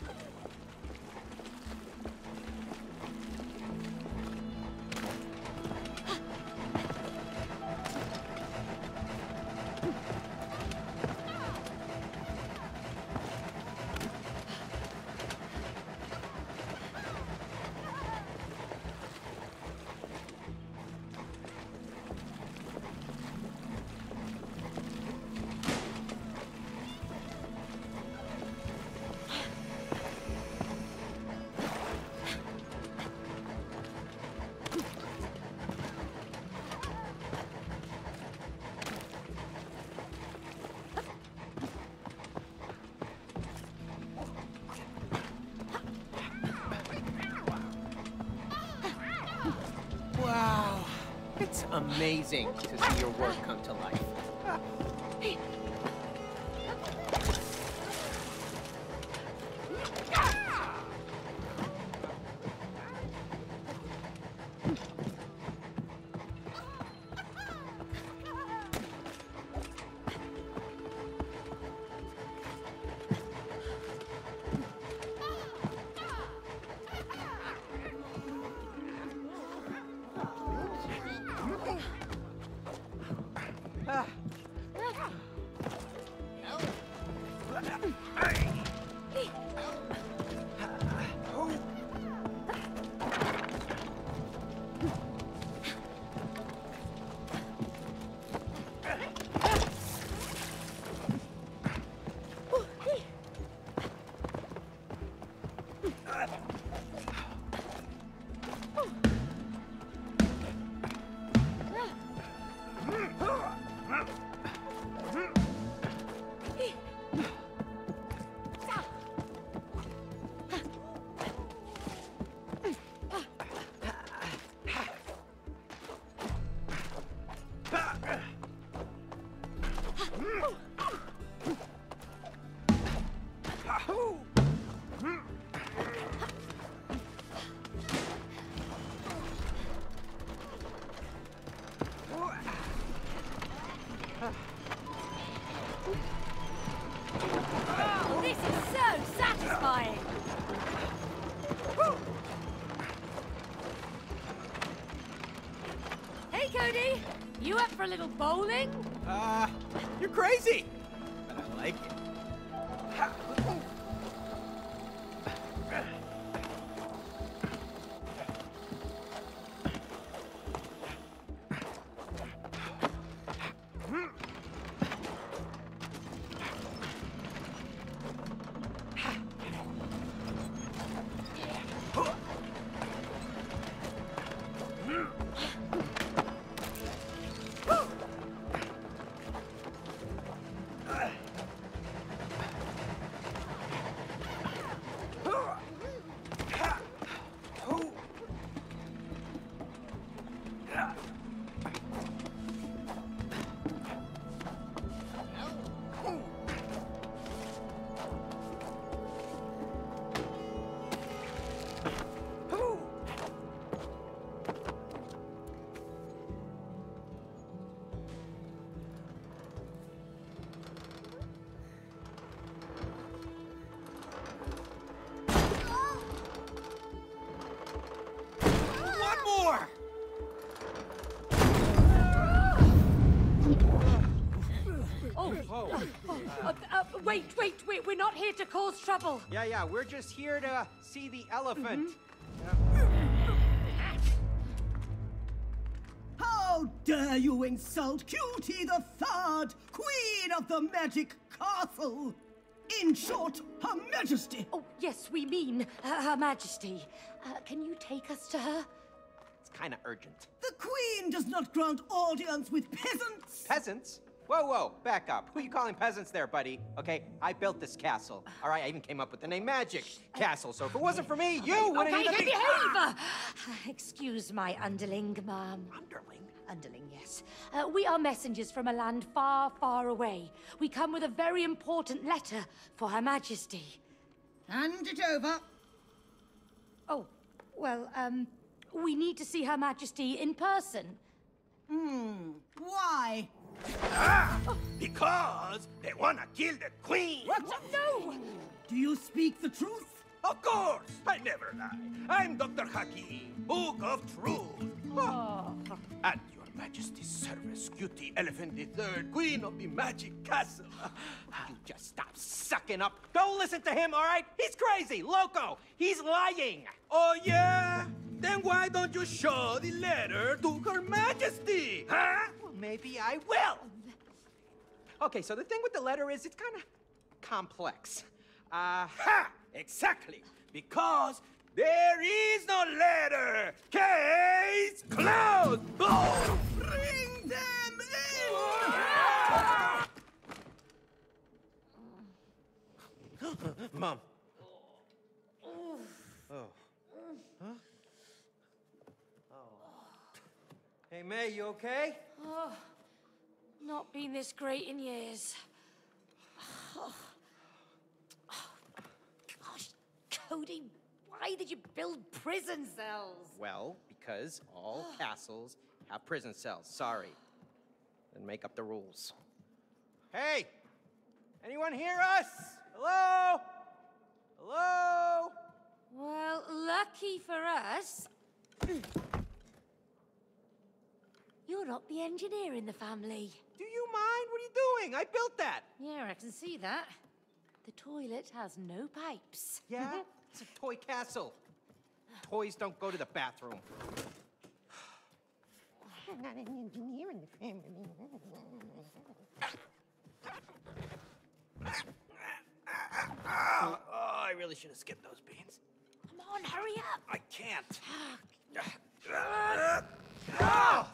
Wow, it's amazing to see your work come to life. Oh, this is so satisfying! Hey, Cody! You up for a little bowling? Uh, you're crazy! But I like it. Oh, uh, uh, wait, wait, wait, we're not here to cause trouble. Yeah, yeah, we're just here to see the elephant. How dare you insult Cutie the Third, Queen of the Magic Castle? In short, Her Majesty. Oh, yes, we mean uh, Her Majesty. Uh, can you take us to her? It's kind of urgent. The Queen does not grant audience with peasants. Peasants? Whoa, whoa, back up. Who you calling peasants there, buddy? Okay, I built this castle. All right, I even came up with the name Magic Castle, so if it wasn't for me, you wouldn't okay, even be- behave! Uh, excuse my underling, ma'am. Underling? Underling, yes. Uh, we are messengers from a land far, far away. We come with a very important letter for Her Majesty. Hand it over. Oh, well, um, we need to see Her Majesty in person. Hmm, why? Ah! Because they wanna kill the queen! What? No! Do you speak the truth? Of course! I never lie. I'm Doctor Hakim, Book of Truth. Oh. At your Majesty's service, Cutie Elephant the Third, Queen of the Magic Castle. You just stop sucking up. Don't listen to him, all right? He's crazy, loco. He's lying. Oh, yeah? Then why don't you show the letter to Her Majesty, huh? Well, maybe I will. Okay, so the thing with the letter is it's kind of complex. Uh, Ha! Exactly. Because there is no letter. Case closed. Oh! Bring them in! Mom. Oh. Huh? Oh. Hey, May, you okay? Oh, not been this great in years. Oh. Oh. Gosh, Cody, why did you build prison cells? Well, because all castles have prison cells. Sorry. Then make up the rules. Hey! Anyone hear us? Hello? Hello? Well, lucky for us, you're not the engineer in the family. Do you mind? What are you doing? I built that. Yeah, I can see that. The toilet has no pipes. Yeah? It's a toy castle. Toys don't go to the bathroom. I'm not an engineer in the family. Oh, oh, I really should have skipped those beans. Come on, hurry up. I can't. Ah!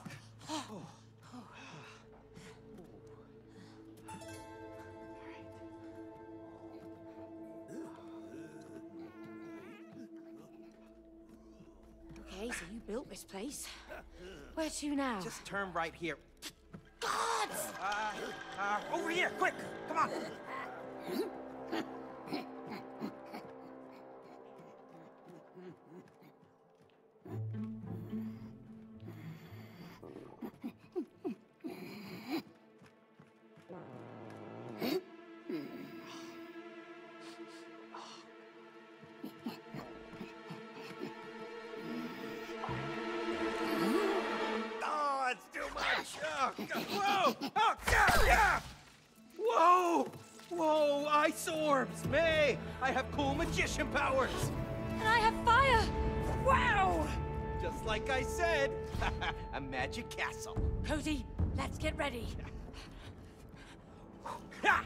Okay, so you built this place. Where to now? Just turn right here. God! Uh, uh, over here, quick! Come on! Oh, it's too much! Oh, God. Whoa! Oh, God! Yeah! Whoa! Whoa, ice orbs! May! I have cool magician powers! And I have fire! Wow! Just like I said, a magic castle. Cody, let's get ready. Ha!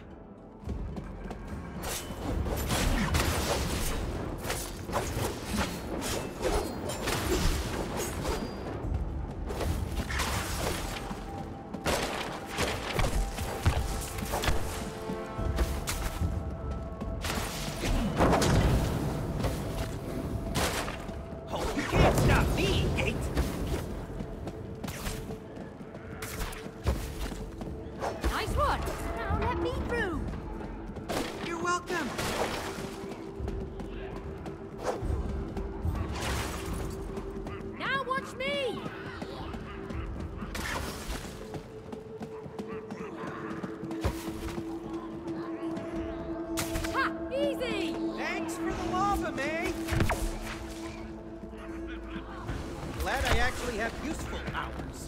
Oh, you can't stop me, Gate! Nice one. Now let me through. You're welcome. Now watch me. Ha! Easy. Thanks for the lava, May. Glad I actually have useful powers.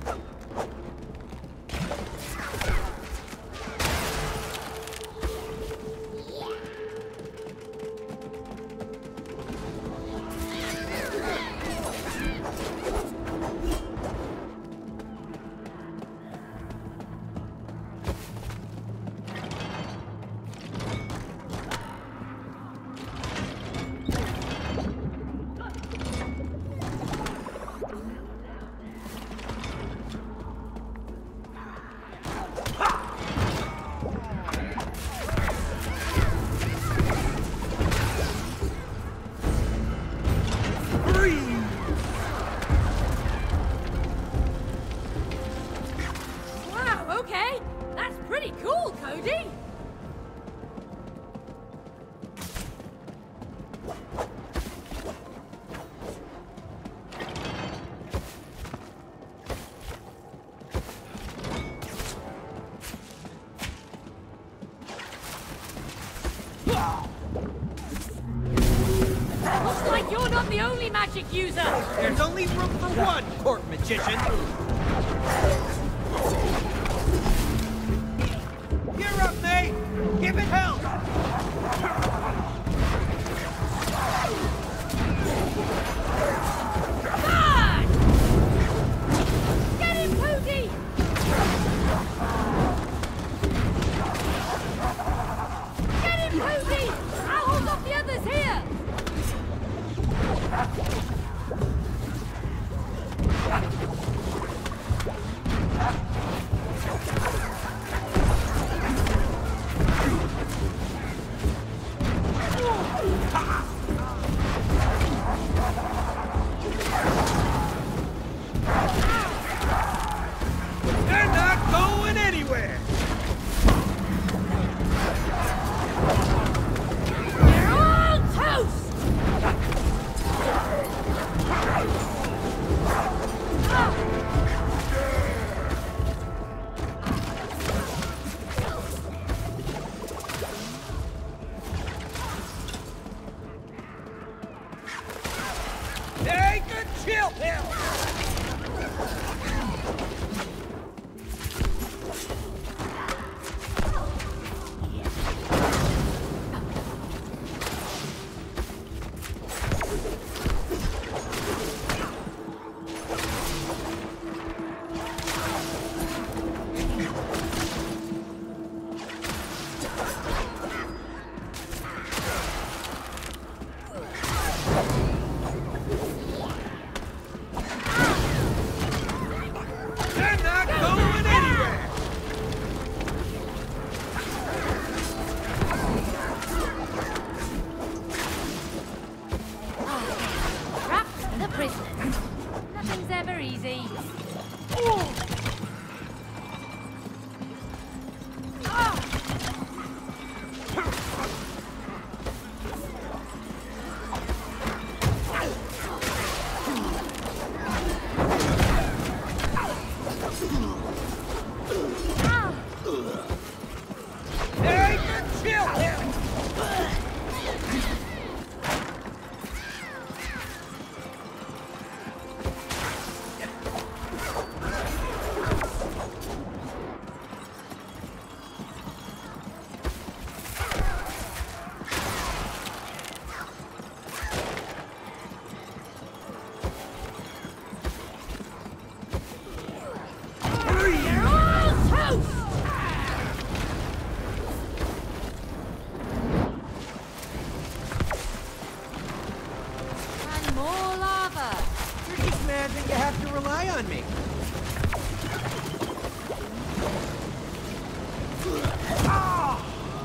Wow. Okay. That's pretty cool, Cody. Looks like you're not the only magic user. There's only room for one, court magician. You're up, May. Give it hell. God! Get him, Cody. Get him, Cody. I'll hold off the others here. They're not going anywhere. They're all toast. Take a chill pill. imagine you have to rely on me. Ah!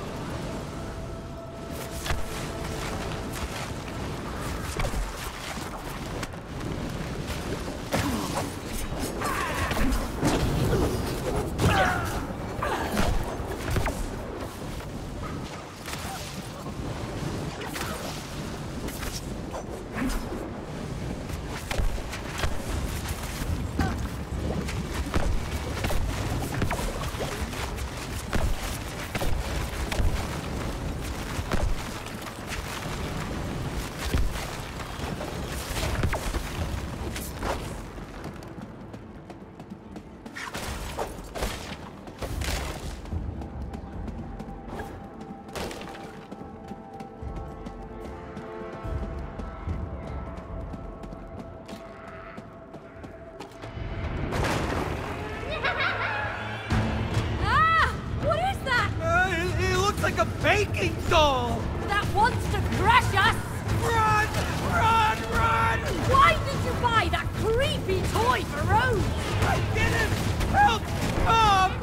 Like a baking doll! That wants to crush us! Run! Run! Run! Why did you buy that creepy toy for Rose? I didn't! Help! Mom!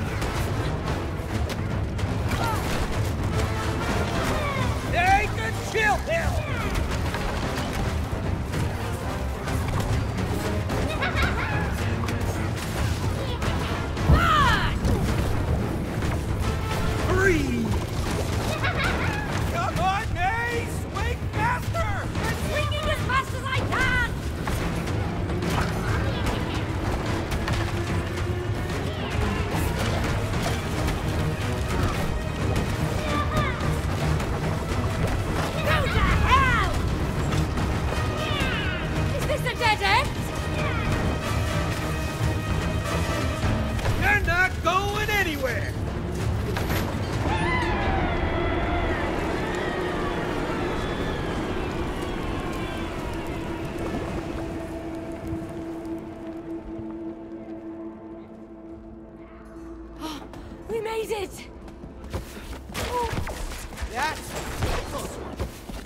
Take a chill pill! Breathe! Come on, May! Swing faster! I'm swinging as fast as I can! Go to hell! Is this a dead end? You're not going anywhere! We made it! Oh. That's a close one.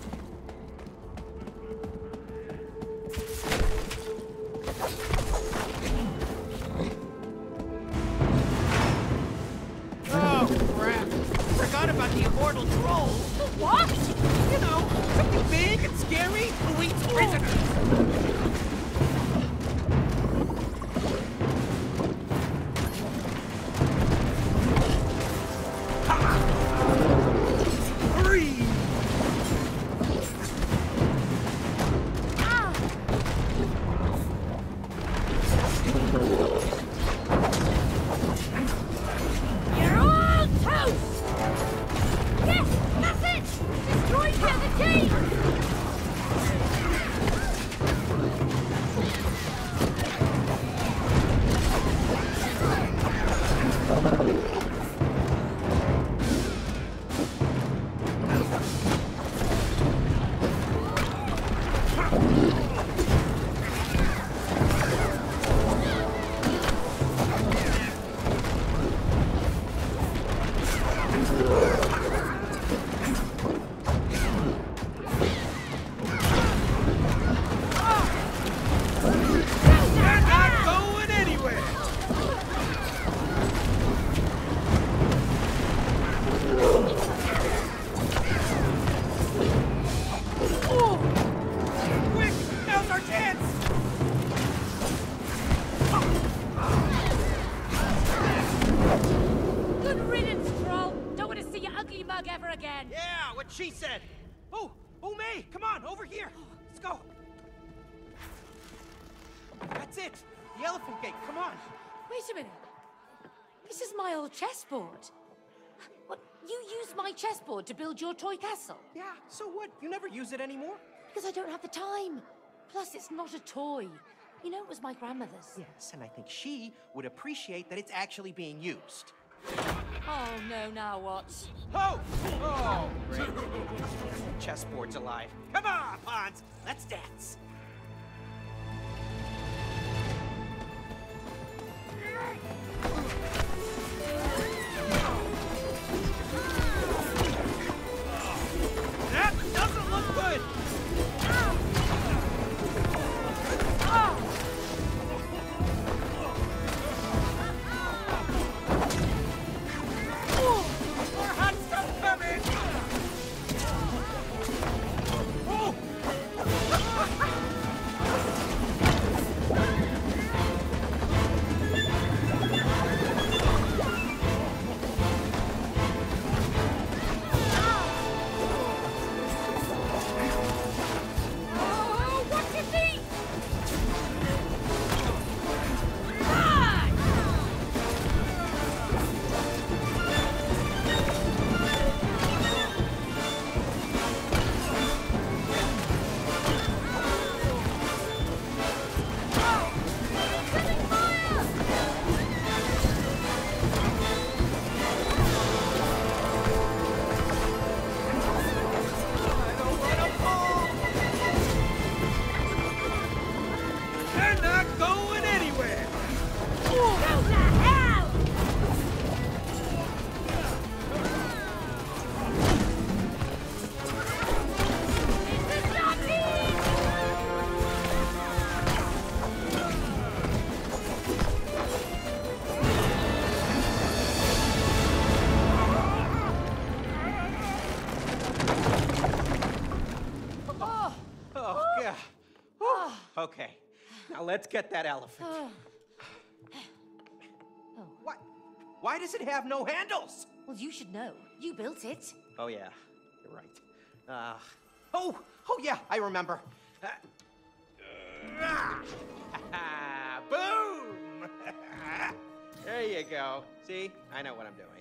Oh, crap. Forgot about the immortal troll. What? You know, something big and scary who eats prisoners. You're all toast! Yes, that's it! Destroy the other team! You're not going anywhere! Oh! Quick! Now's our chance! Good riddance, troll! Don't want to see your ugly mug ever again! Yeah, what she said. Oh, oh, May, come on, over here. Let's go. That's it. The elephant gate, come on. Wait a minute. This is my old chessboard. What, you used my chessboard to build your toy castle? Yeah, so what? You never use it anymore? Because I don't have the time. Plus, it's not a toy. You know, it was my grandmother's. Yes, and I think she would appreciate that it's actually being used. Oh, no, now what? Oh! Oh, great. Chessboard's alive. Come on, Pawns, let's dance. That doesn't look good! Oh! Okay, now let's get that elephant. Oh. What? Why does it have no handles? Well, you should know. You built it. Oh, yeah, you're right. Uh, oh, oh, yeah, I remember. Uh, uh, boom! There you go. See? I know what I'm doing.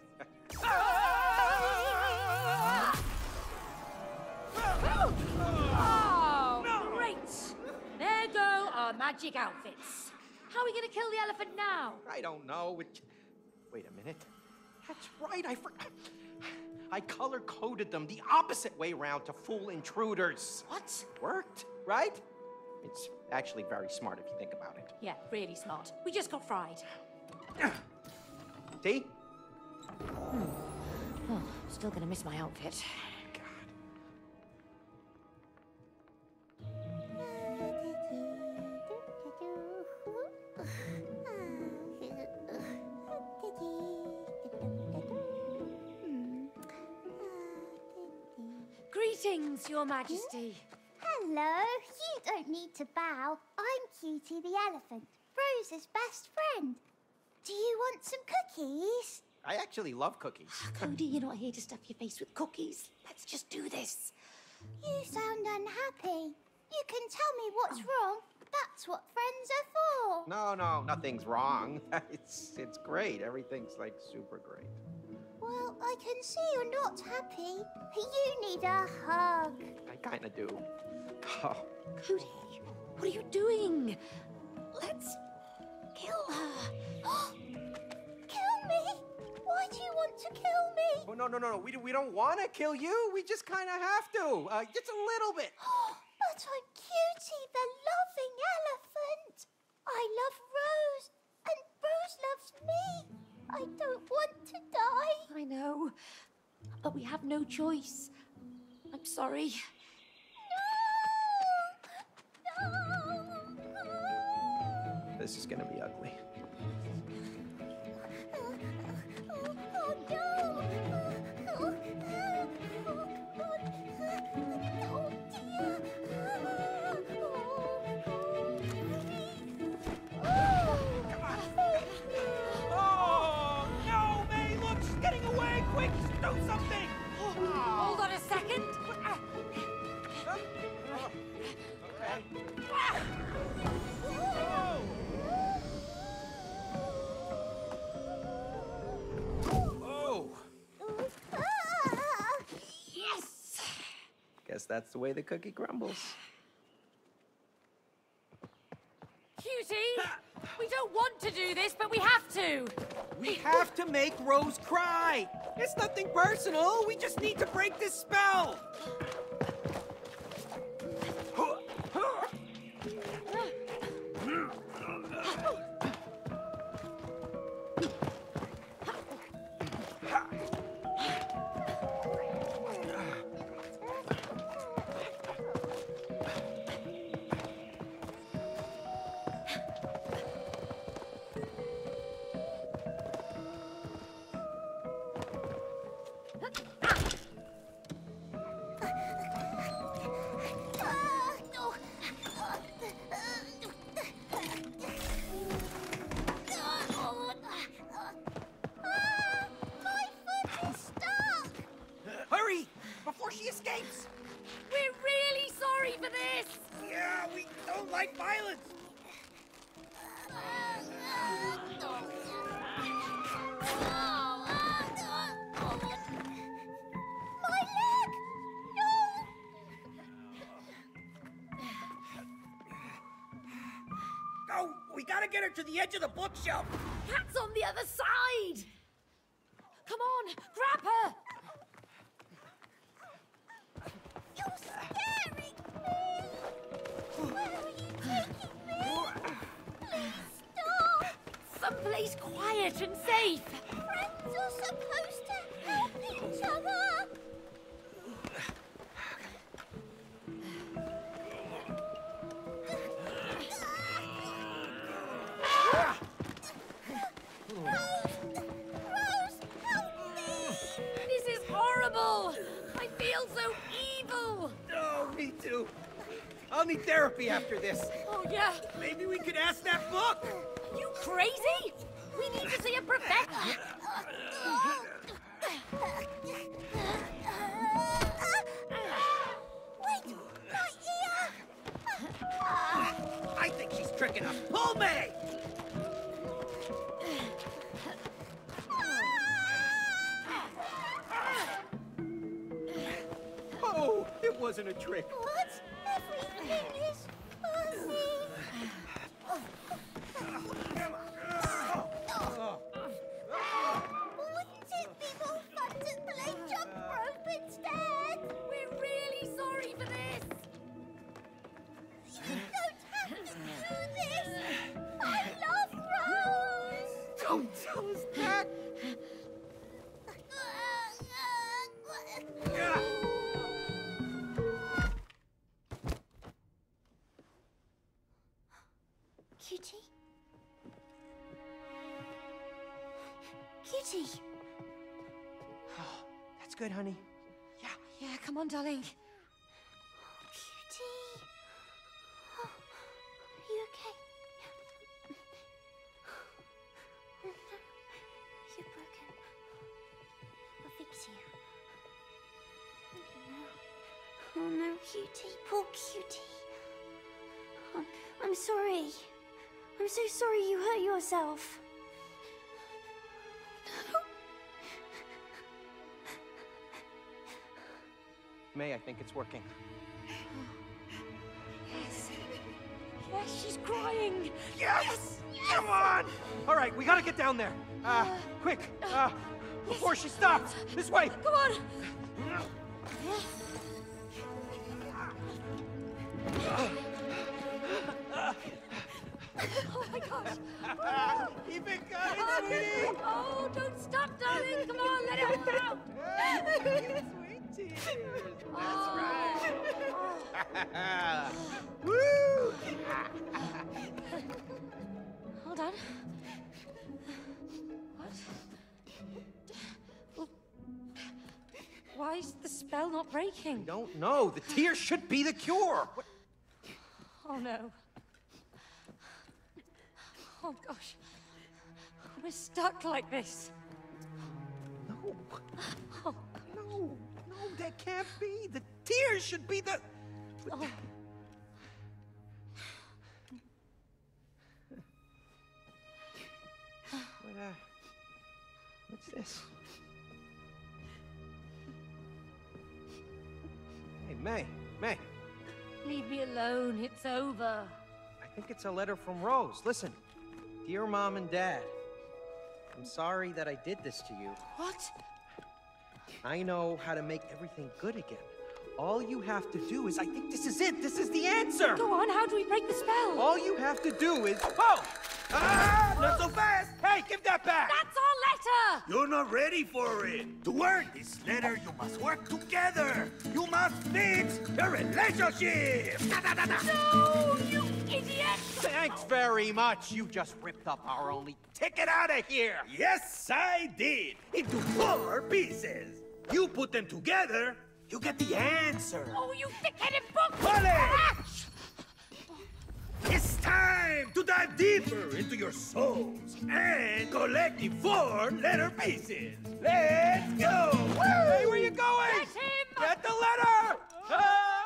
Oh, great! There go our magic outfits. How are we gonna kill the elephant now? I don't know. It... Wait a minute. That's right, I forgot. I color-coded them the opposite way around to fool intruders. What? Worked, right? It's actually very smart if you think about it. Yeah, really smart. We just got fried. See? Oh, still gonna miss my outfit. Greetings, Your Majesty. Hello, you don't need to bow. I'm Cutie the elephant, Rose's best friend. Do you want some cookies? I actually love cookies. Cody, you're not here to stuff your face with cookies. Let's just do this. You sound unhappy. You can tell me what's wrong. That's what friends are for. No, no, nothing's wrong. It's it's great. Everything's like super great. Well, I can see you're not happy. You need a hug. I kind of do. Oh. Cody, what are you doing? Let's kill her. Kill me? Why do you want to kill me? Oh, no, no, no, no. We, we don't want to kill you. We just kind of have to. Uh, just a little bit. But I'm Cutie, the loving elephant. I love Rose, and Rose loves me. I don't want to die. I know, but we have no choice. I'm sorry. No! No! This is going to be ugly. Oh, no! Oh, dear! Oh, no, May, look, she's getting away. Quick, do something. Hold on a second. Okay. Oh. Yes! Guess that's the way the cookie crumbles. Cutie, we don't want to do this, but we have to. We have to make Rose cry. It's nothing personal. We just need to break this spell. Hurry, before she escapes. We're really sorry for this. Yeah, we don't like violence. My leg! No! Oh, we gotta get her to the edge of the bookshelf. Cat's on the other side. Come on, grab her. You're scaring me! Where are you taking me? Please stop! Someplace quiet and safe. Friends are supposed to help each other! Rose, help me! This is horrible. I feel so evil. No, me too. I'll need therapy after this. Oh, yeah. Maybe we could ask that book. You crazy? We need to see a professor. Wait, my ear! I think she's tricking us. Pull me! Oh, it wasn't a trick. What? Everything is fuzzy. Wouldn't it be more fun to play jump rope instead? We're really sorry for this. You don't have to do this. I love Rose. Don't tell us that. Cutie? Cutie! Oh, that's good, honey. Yeah. Yeah, come on, darling. Cutie? Oh, are you okay? Oh, no. You're broken. I'll fix you. Oh, no. Oh, no, Cutie. Poor Cutie. Oh, I'm sorry. I'm so sorry you hurt yourself. May, I think it's working. Yes. Yes, she's crying. Yes! Come on! All right, we gotta get down there. Uh, quick, uh, before she stops. This way. Come on. Oh my gosh. Oh. Keep it going, sweetie. Oh, don't stop, darling. Come on, let it all out. Sweet tears. Oh. That's right. Woo! Hold on. What? Well, why is the spell not breaking? Don't know. The tears should be the cure. What? Oh no. Oh gosh. We're stuck like this. No. Oh. No. No, that can't be. The tears should be the... Oh. What, uh... What's this? Hey, May. May. Leave me alone. It's over. I think it's a letter from Rose. Listen. Dear Mom and Dad, I'm sorry that I did this to you. What? I know how to make everything good again. All you have to do is, I think this is it. This is the answer. Go on, how do we break the spell? All you have to do is, whoa! Ah, not so fast! Hey, give that back! That's our letter! You're not ready for it. To earn this letter, you must work together. You must fix the relationship. Da, da, da, da. No, you idiot! Thanks very much. You just ripped up our only ticket out of here. Yes, I did. Into four pieces. You put them together, you get the answer. Oh, you thick-headed book! Vale! Ah! It's time to dive deeper into your souls and collect the four letter pieces. Let's go! Woo! Hey, where you going? Get him! Get the letter! Ah!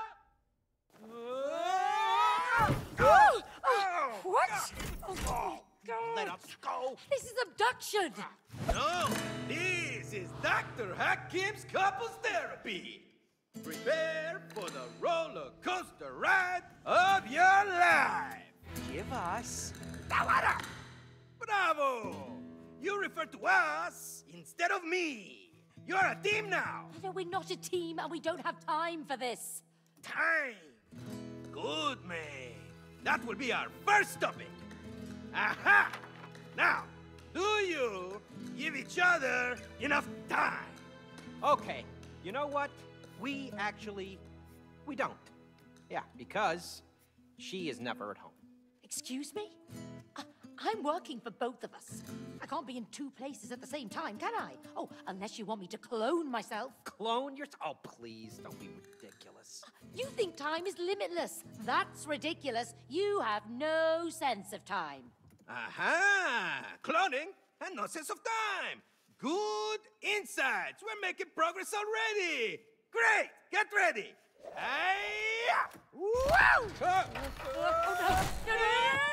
Oh! Oh! What? Oh, Oh, God. let us go. This is abduction! No, this is Doctor Hakim's couples therapy. Prepare for the roller coaster ride of your life. Give us... the letter. Bravo! You refer to us instead of me. You're a team now. No, we're not a team and we don't have time for this. Time. Good, man. That will be our first topic. Aha! Now, do you give each other enough time? Okay, you know what? We actually... we don't. Yeah, because she is never at home. Excuse me? Uh, I'm working for both of us. I can't be in two places at the same time, can I? Oh, unless you want me to clone myself. Clone yourself? Oh, please, don't be ridiculous. ridiculous. You think time is limitless. That's ridiculous. You have no sense of time. Aha! Cloning and no sense of time. Good insights. We're making progress already. Great. Get ready. Hey! Woo! Oh. Oh, no. No, no, no, no.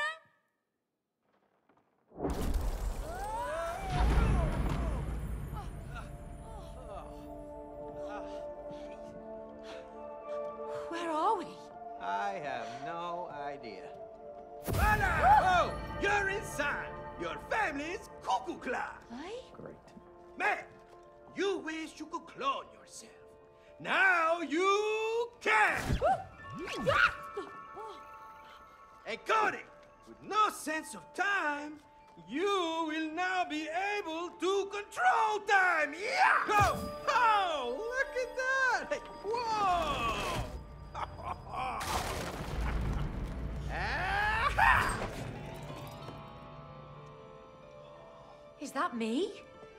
Where are we? I have no idea. Voila! Oh, you're inside. Your family's cuckoo class. Aye? Great. Man, you wish you could clone yourself. Now you can! Hey, Cody, with no sense of time, you will now be able to control time! Yeah! Go! Oh, look at that! Hey, whoa! Ah-ha! Is that me?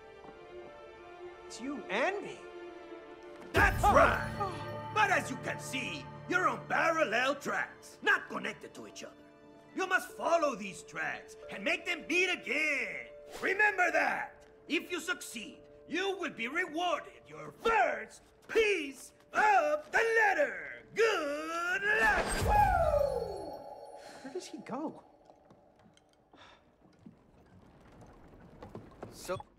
It's you and me. That's right! But as you can see, you're on parallel tracks, not connected to each other. You must follow these tracks and make them meet again. Remember that! If you succeed, you will be rewarded your first piece of the letter. Good luck! Woo! Where does he go? So...